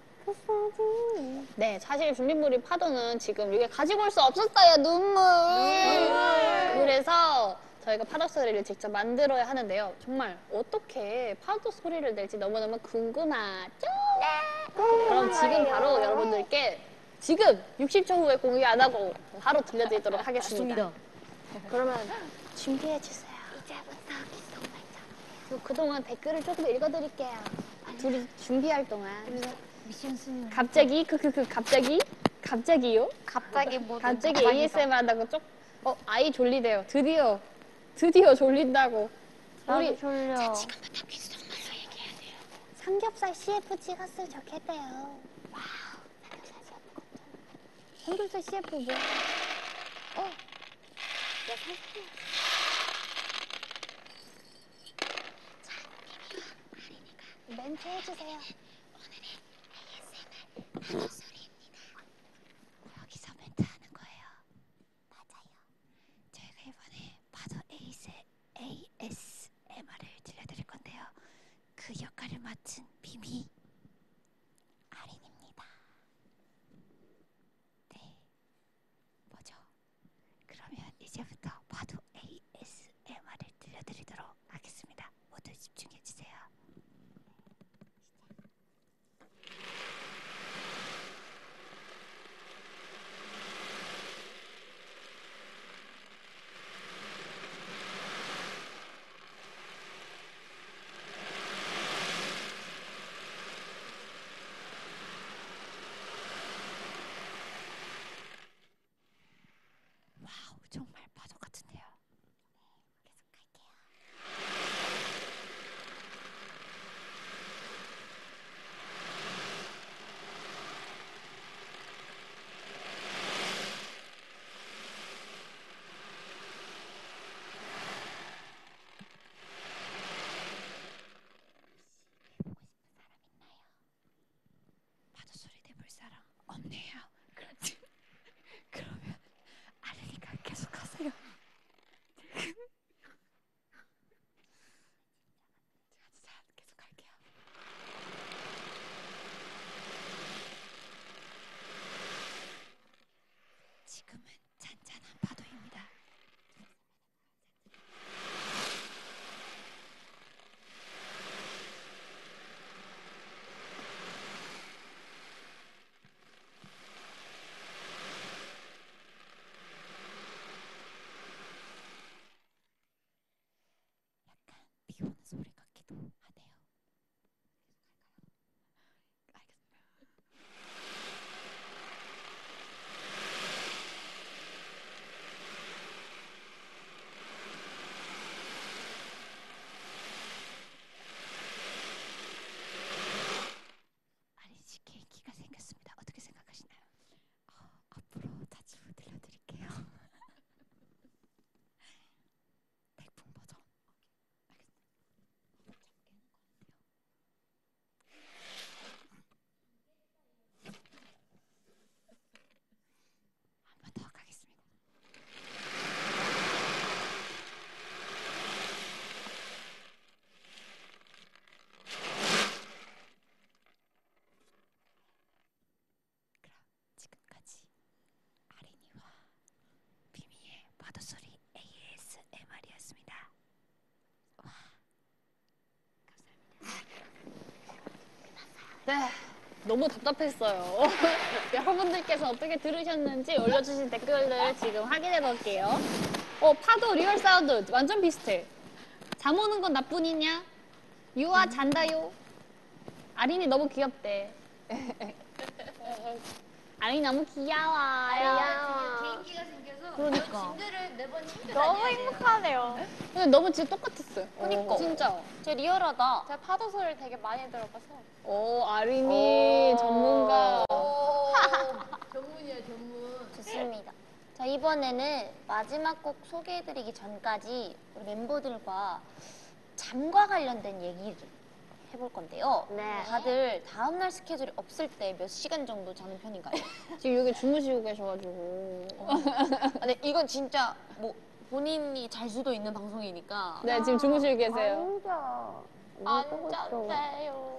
S2: 네, 사실 준비물이 파도는 지금 이게 가지고 올 수 없었어요. 눈물. 그래서 저희가 파도 소리를 직접 만들어야 하는데요. 정말 어떻게 파도 소리를 낼지 너무너무 궁금하죠? 그럼 지금 바로 여러분들께 지금 육십 초 후에 공유 안 하고 바로 들려드리도록 하겠습니다.
S5: 그러면
S2: 준비해 주세요.
S3: 이제부터
S2: 저 그동안 댓글을 조금 읽어드릴게요. 둘이 준비할 동안.
S3: 미션 수행.
S2: 갑자기 크크크 갑자기 갑자기요?
S1: 갑자기 뭐
S2: 갑자기 에이에스엠알 한다고 쪽? 어 아이 졸리대요. 드디어 드디어 졸린다고. 우리
S1: 졸려.
S3: 지금부터 귓속말로 얘기해야 돼요.
S2: 삼겹살 씨에프 찍었으면 좋겠대요. 와우 삼겹살 씨에프 삼겹살 씨에프 뭐? 어? 야 삼겹살. 멘트 해주세요.
S3: 파도 소리입니다. 여기서 멘트 하는 거예요. 맞아요. 저희가 이번에 파도 에이에스엠알을 들려드릴 건데요. 그 역할을 맡은 미미 아린입니다. 네, 뭐죠? 그러면 이제부터 파도 에이에스엠알을 들려드리도록 하겠습니다. 모두 집중해주세요. 와우, 정말 파도 같은데요. 계속 갈게요.
S2: 네, 너무 답답했어요. 여러분들께서 어떻게 들으셨는지 올려주신 댓글들 지금 확인해 볼게요. 어, 파도 리얼 사운드 완전 비슷해. 잠 오는 건 나뿐이냐? 유아 잔다요. 아린이 너무 귀엽대. 아린이 너무 귀여워요.
S6: 개인기가 생겨서
S1: 그러니까.
S6: 진들을 매번 힘들어.
S1: 너무 행복하네요.
S2: 근데 너무 진짜 똑같았어요.
S3: 그니까.
S2: 진짜.
S3: 진짜 리얼하다.
S1: 제가 파도 소리를 되게 많이 들어봐서.
S2: 오, 아린이 전문가.
S6: 전문이야 전문.
S3: 좋습니다. 자, 이번에는 마지막 곡 소개해드리기 전까지 우리 멤버들과 잠과 관련된 얘기를 해볼 건데요.
S5: 네.
S3: 다들 다음날 스케줄이 없을 때 몇 시간 정도 자는 편인가요?
S2: 지금 여기 주무시고 계셔가지고.
S3: 근데 이건 진짜 뭐 본인이 잘 수도 있는 방송이니까
S2: 네, 지금 주무시고 계세요.
S5: 안
S1: 짠데요.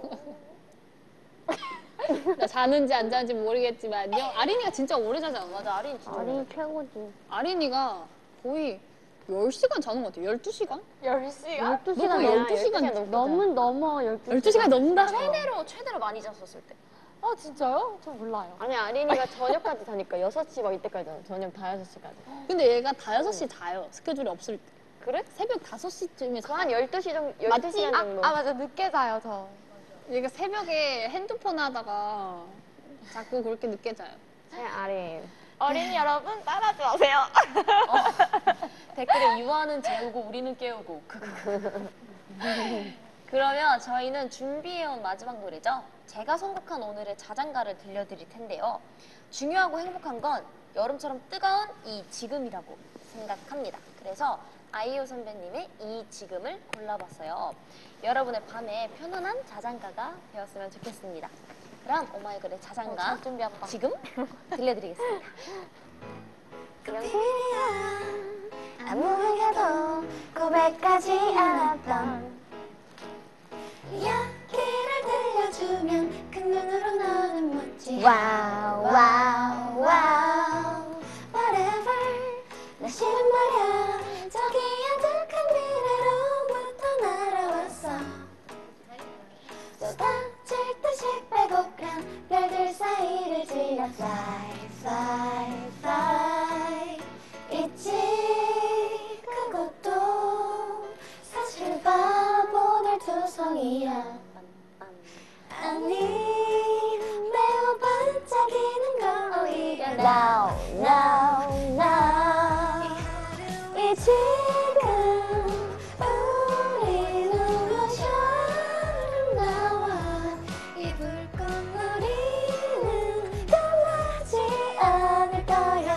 S2: 나 자는지 안 자는지 모르겠지만요. 아린이가 진짜 오래 자잖아.
S3: 맞아, 아린 진짜
S5: 아니 최고지.
S2: 아린이가 거의 열 시간 자는 것 같아요. 열두 시간?
S1: 열 시간?
S5: 열두 시간
S2: 너무 열두 시간
S5: 넘 너무 넘어 열두 시간.
S2: 열두 시간 넘다.
S3: 최대로 최대로 많이 잤었을 때.
S1: 아 진짜요? 저 몰라요.
S5: 아니 아린이가 저녁까지 자니까 여섯 시 막 이때까지 자요. 저녁 다 여섯 시까지.
S2: 근데 얘가 다 여섯 시 자요. 스케줄이 없을 때.
S5: 그래?
S2: 새벽 다섯 시쯤에 자.
S5: 그한 열두 시 정도,
S2: 맞지?
S5: 열두 시간
S1: 아,
S5: 정도.
S1: 아 맞아 늦게 자요 저.
S2: 얘가 새벽에 핸드폰 하다가 자꾸 그렇게 늦게 자요.
S5: 제 아린.
S1: 어린이 여러분 따라하지 마세요.
S3: 댓글에 유아는 재우고 우리는 깨우고. 그러면 저희는 준비해온 마지막 노래죠. 제가 선곡한 오늘의 자장가를 들려드릴 텐데요. 중요하고 행복한 건 여름처럼 뜨거운 이 지금이라고 생각합니다. 그래서 아이유 선배님의 이 지금을 골라봤어요. 여러분의 밤에 편안한 자장가가 되었으면 좋겠습니다. 그럼 오마이걸의 자장가
S1: 잘 준비한다.
S3: 지금 들려드리겠습니다.
S4: 아무에게도 고백하지 않았던 이야기를 들려주면 그 눈으로 너는 묻지 와우 와우 와우 whatever 나 싫은 말야 저기 아득한 미래로부터 날아왔어 쏟아질 듯이 빼곡한 별들 사이를 질러 fly fly fly 있지 그것도 사실 바보들 투성이야 아니 매우 반짝이는 건 오히려 now now now 이 지금 우리 눈부셔 아름다워 이 불꽃놀이는 끝나지 않을 거야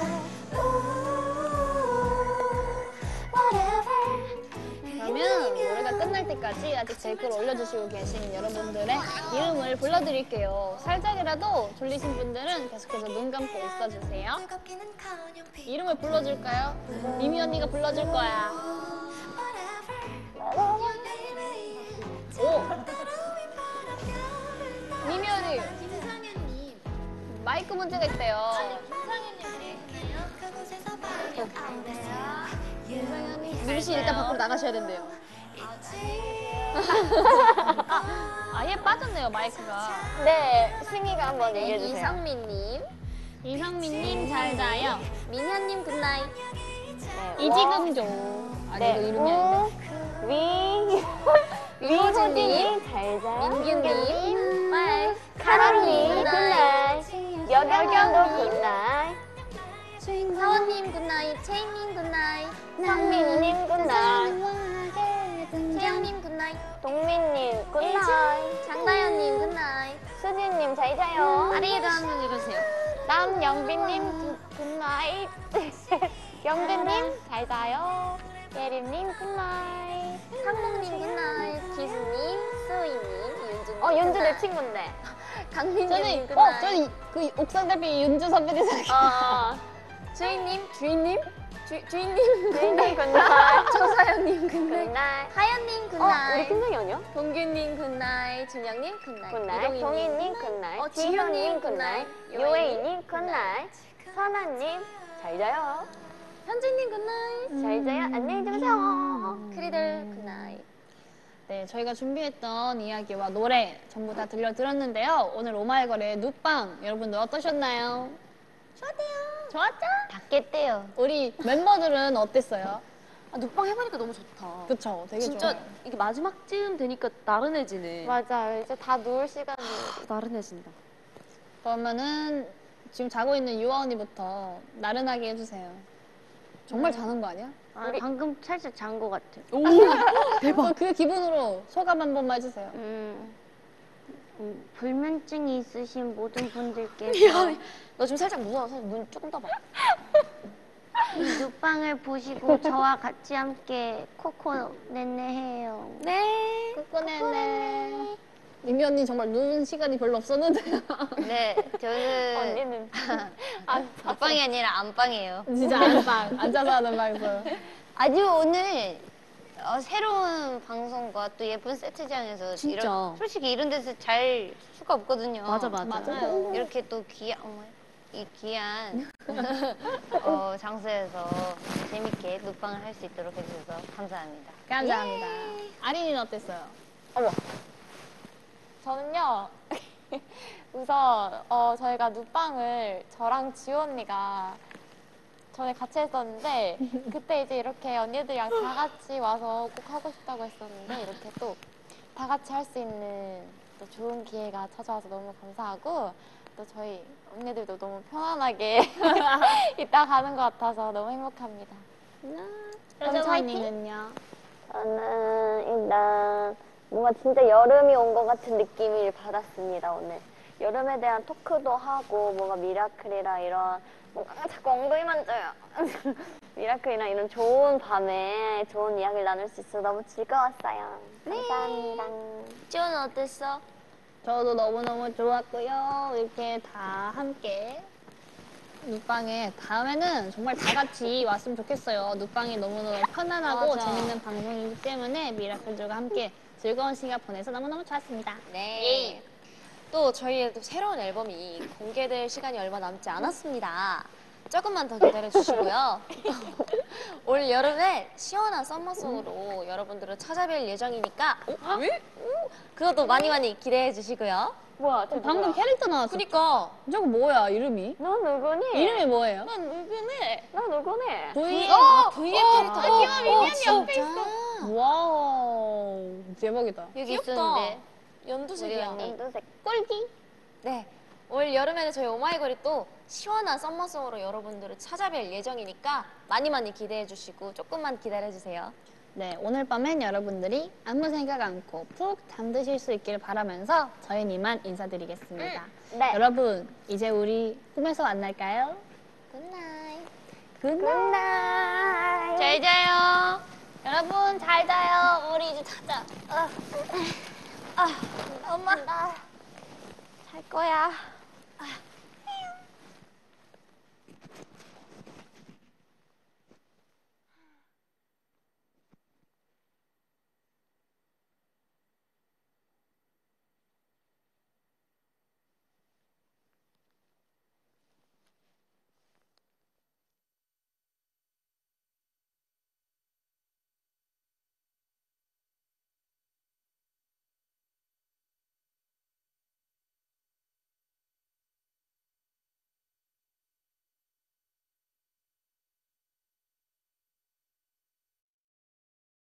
S2: 그러면 노래가 끝날 때까지 아직 댓글 올려주시고 계신 여러분들의 이름을 불러드릴게요. 살짝이라도 졸리신 분들은 계속해서 눈 감고 있어주세요. 이름을 불러줄까요? 미미 언니가 불러줄 거야. 오! 미미 언니! 마이크 문제가 있대요. 미미 씨 일단 밖으로 나가셔야 된대요. 아, 아예 빠졌네요, 마이크가.
S5: 네, 승희가 한번 얘기해 주세요.
S3: 이상민님,
S2: 이상민님 잘 자요.
S3: 민현님 굿나잇.
S5: 네,
S2: 이지금조. 아,
S5: 네,
S2: 이거 이름이 아닌데.
S5: 우, 위, 위호진님 잘 자요.
S3: 민규님, 빠이.
S5: 카로님 굿나잇. 여경도 굿나잇.
S3: 사원님 굿나잇. 채인님 굿나잇.
S5: 상민님 굿나잇.
S3: 채영님 굿나잇.
S5: 동민님 굿나잇.
S3: 장다현님 굿나잇.
S5: 수진님 잘 자요.
S3: 아리에도 한 명 읽어주세요.
S1: 남영빈님 굿나잇. 영근님 잘 자요. 예림님 굿나잇.
S3: 상목님 굿나잇. 기수님, 수희님, 윤주님.
S5: 어, 윤주 내
S3: 굿나잇.
S5: 친구인데.
S3: 강민님
S2: 저는,
S3: 굿나잇.
S2: 어, 저는 이- 그 옥상 달빛 윤주 선배님 생각해요.
S5: 아,
S3: 주인님, 주인님, 주, 주인님
S5: 주인님 굿나잇.
S3: 조사연님 굿나잇.
S5: 굿나잇.
S3: 하연님
S5: 어, 우리
S3: 굿나잇.
S5: 팀장이 아니야?
S3: 동규님 굿나잇. 준영님 굿나잇.
S5: 굿나잇.
S3: 이동희님
S5: 동희님 굿나잇.
S3: 어,
S5: 지효님
S3: 지효님
S5: 굿나잇.
S3: 굿나잇.
S5: 요에이님 굿나잇. 선아님 잘 자요.
S3: 현진님 굿나잇.
S5: 잘 자요. 안녕히 주무세요.
S3: 크리들 굿나잇.
S2: 네, 저희가 준비했던 이야기와 노래 전부 다 들려드렸는데요. 오늘 오마이걸의 눕방 여러분들 어떠셨나요? 좋았대요. 좋았죠?
S5: 다 깼대요.
S2: 우리 멤버들은 어땠어요?
S3: 아, 눕방 해보니까 너무 좋다.
S2: 그쵸, 되게
S3: 진짜
S2: 좋아요.
S3: 이게 마지막쯤 되니까 나른해지네.
S1: 맞아요. 이제 다 누울 시간이.
S3: 나른해진다.
S2: 그러면은 지금 자고 있는 유아 언니부터 나른하게 해주세요. 정말
S3: 네.
S2: 자는 거 아니야?
S5: 아, 방금 살짝 잔 것 같아.
S2: 오, 대박. 그 기분으로 소감 한 번만 해주세요.
S5: 음, 음, 불면증이 있으신 모든 분들께서
S3: 미안해. 너 지금 살짝 무서워서 눈 조금 떠봐.
S5: 이 눕방을 보시고 저와 같이 함께 코코 네네 해요.
S3: 네.
S2: 꾸꾸네네. 미미 언니 정말 누운 시간이 별로 없었는데요.
S5: 네, 저는
S1: 언니는
S5: 눕방이 아니라 안방이에요.
S2: 진짜 안방, 앉아서 하는 방송.
S5: 아주 오늘 어, 새로운 방송과 또 예쁜 세트장에서
S3: 진짜.
S5: 이런, 솔직히 이런 데서 잘 수가 없거든요.
S3: 맞아, 맞아.
S2: 맞아요.
S5: 이렇게 또 귀한 어머, 이 귀한 어, 장소에서 재밌게 눕방을 할 수 있도록 해주셔서 감사합니다.
S2: 감사합니다. 아린이는 어땠어요?
S1: 저는요. 우선 어, 저희가 눕방을 저랑 지호 언니가 전에 같이 했었는데 그때 이제 이렇게 언니들이랑 다 같이 와서 꼭 하고 싶다고 했었는데 이렇게 또 다 같이 할 수 있는 또 좋은 기회가 찾아와서 너무 감사하고 또 저희 언니들도 너무 편안하게 이따 가는 것 같아서 너무 행복합니다.
S2: 여정 언니는요?
S5: 저는 일단 뭔가 진짜 여름이 온 것 같은 느낌을 받았습니다, 오늘. 여름에 대한 토크도 하고 뭔가 미라클이랑 이런 뭔가 자꾸 엉덩이 만져요. 미라클이랑 이런 좋은 밤에 좋은 이야기를 나눌 수 있어서 너무 즐거웠어요. 감사합니다.
S4: 지호는 어땠어?
S2: 저도 너무너무 좋았고요. 이렇게 다 함께 눕방에 다음에는 정말 다 같이 왔으면 좋겠어요. 눕방이 너무너무 편안하고
S4: 맞아.
S2: 재밌는 방송이기 때문에 미라클들과 함께 즐거운 시간 보내서 너무너무 좋았습니다.
S3: 네. 또 저희의 또 새로운 앨범이 공개될 시간이 얼마 남지 않았습니다. 조금만 더 기다려 주시고요. 올 여름에 시원한 썸머송으로 여러분들을 찾아뵐 예정이니까 어? 왜? 오, 그것도 많이 많이 기대해 주시고요.
S5: 뭐야, 저
S2: 방금 캐릭터 나왔어.
S3: 그니까
S2: 저거 뭐야, 이름이?
S5: 너 누구니?
S2: 이름이 뭐예요?
S1: 난 누구네?
S5: 너 누구니?
S2: V.
S3: 아, 브이앱 캐릭터.
S1: 아, 귀여워, 미미언니 옆에
S3: 있어.
S2: 와우, 대박이다.
S5: 여기
S3: 귀엽다.
S5: 있었는데.
S3: 연두색이야.
S5: 연두색.
S2: 꼴기.
S3: 네. 올 여름에는 저희 오마이걸이 또 시원한 썸머송으로 여러분들을 찾아뵐 예정이니까 많이 많이 기대해 주시고 조금만 기다려 주세요.
S2: 네, 오늘 밤엔 여러분들이 아무 생각 않고 푹 잠드실 수 있기를 바라면서 저희는 이만 인사드리겠습니다.
S5: 네.
S2: 여러분, 이제 우리 꿈에서 만날까요?
S3: 굿나잇.
S2: 굿나잇.
S5: 굿나잇.
S4: 잘 자요.
S5: 여러분 잘 자요. 우리 이제 자자. 어. 아, 엄마. 잘 거야.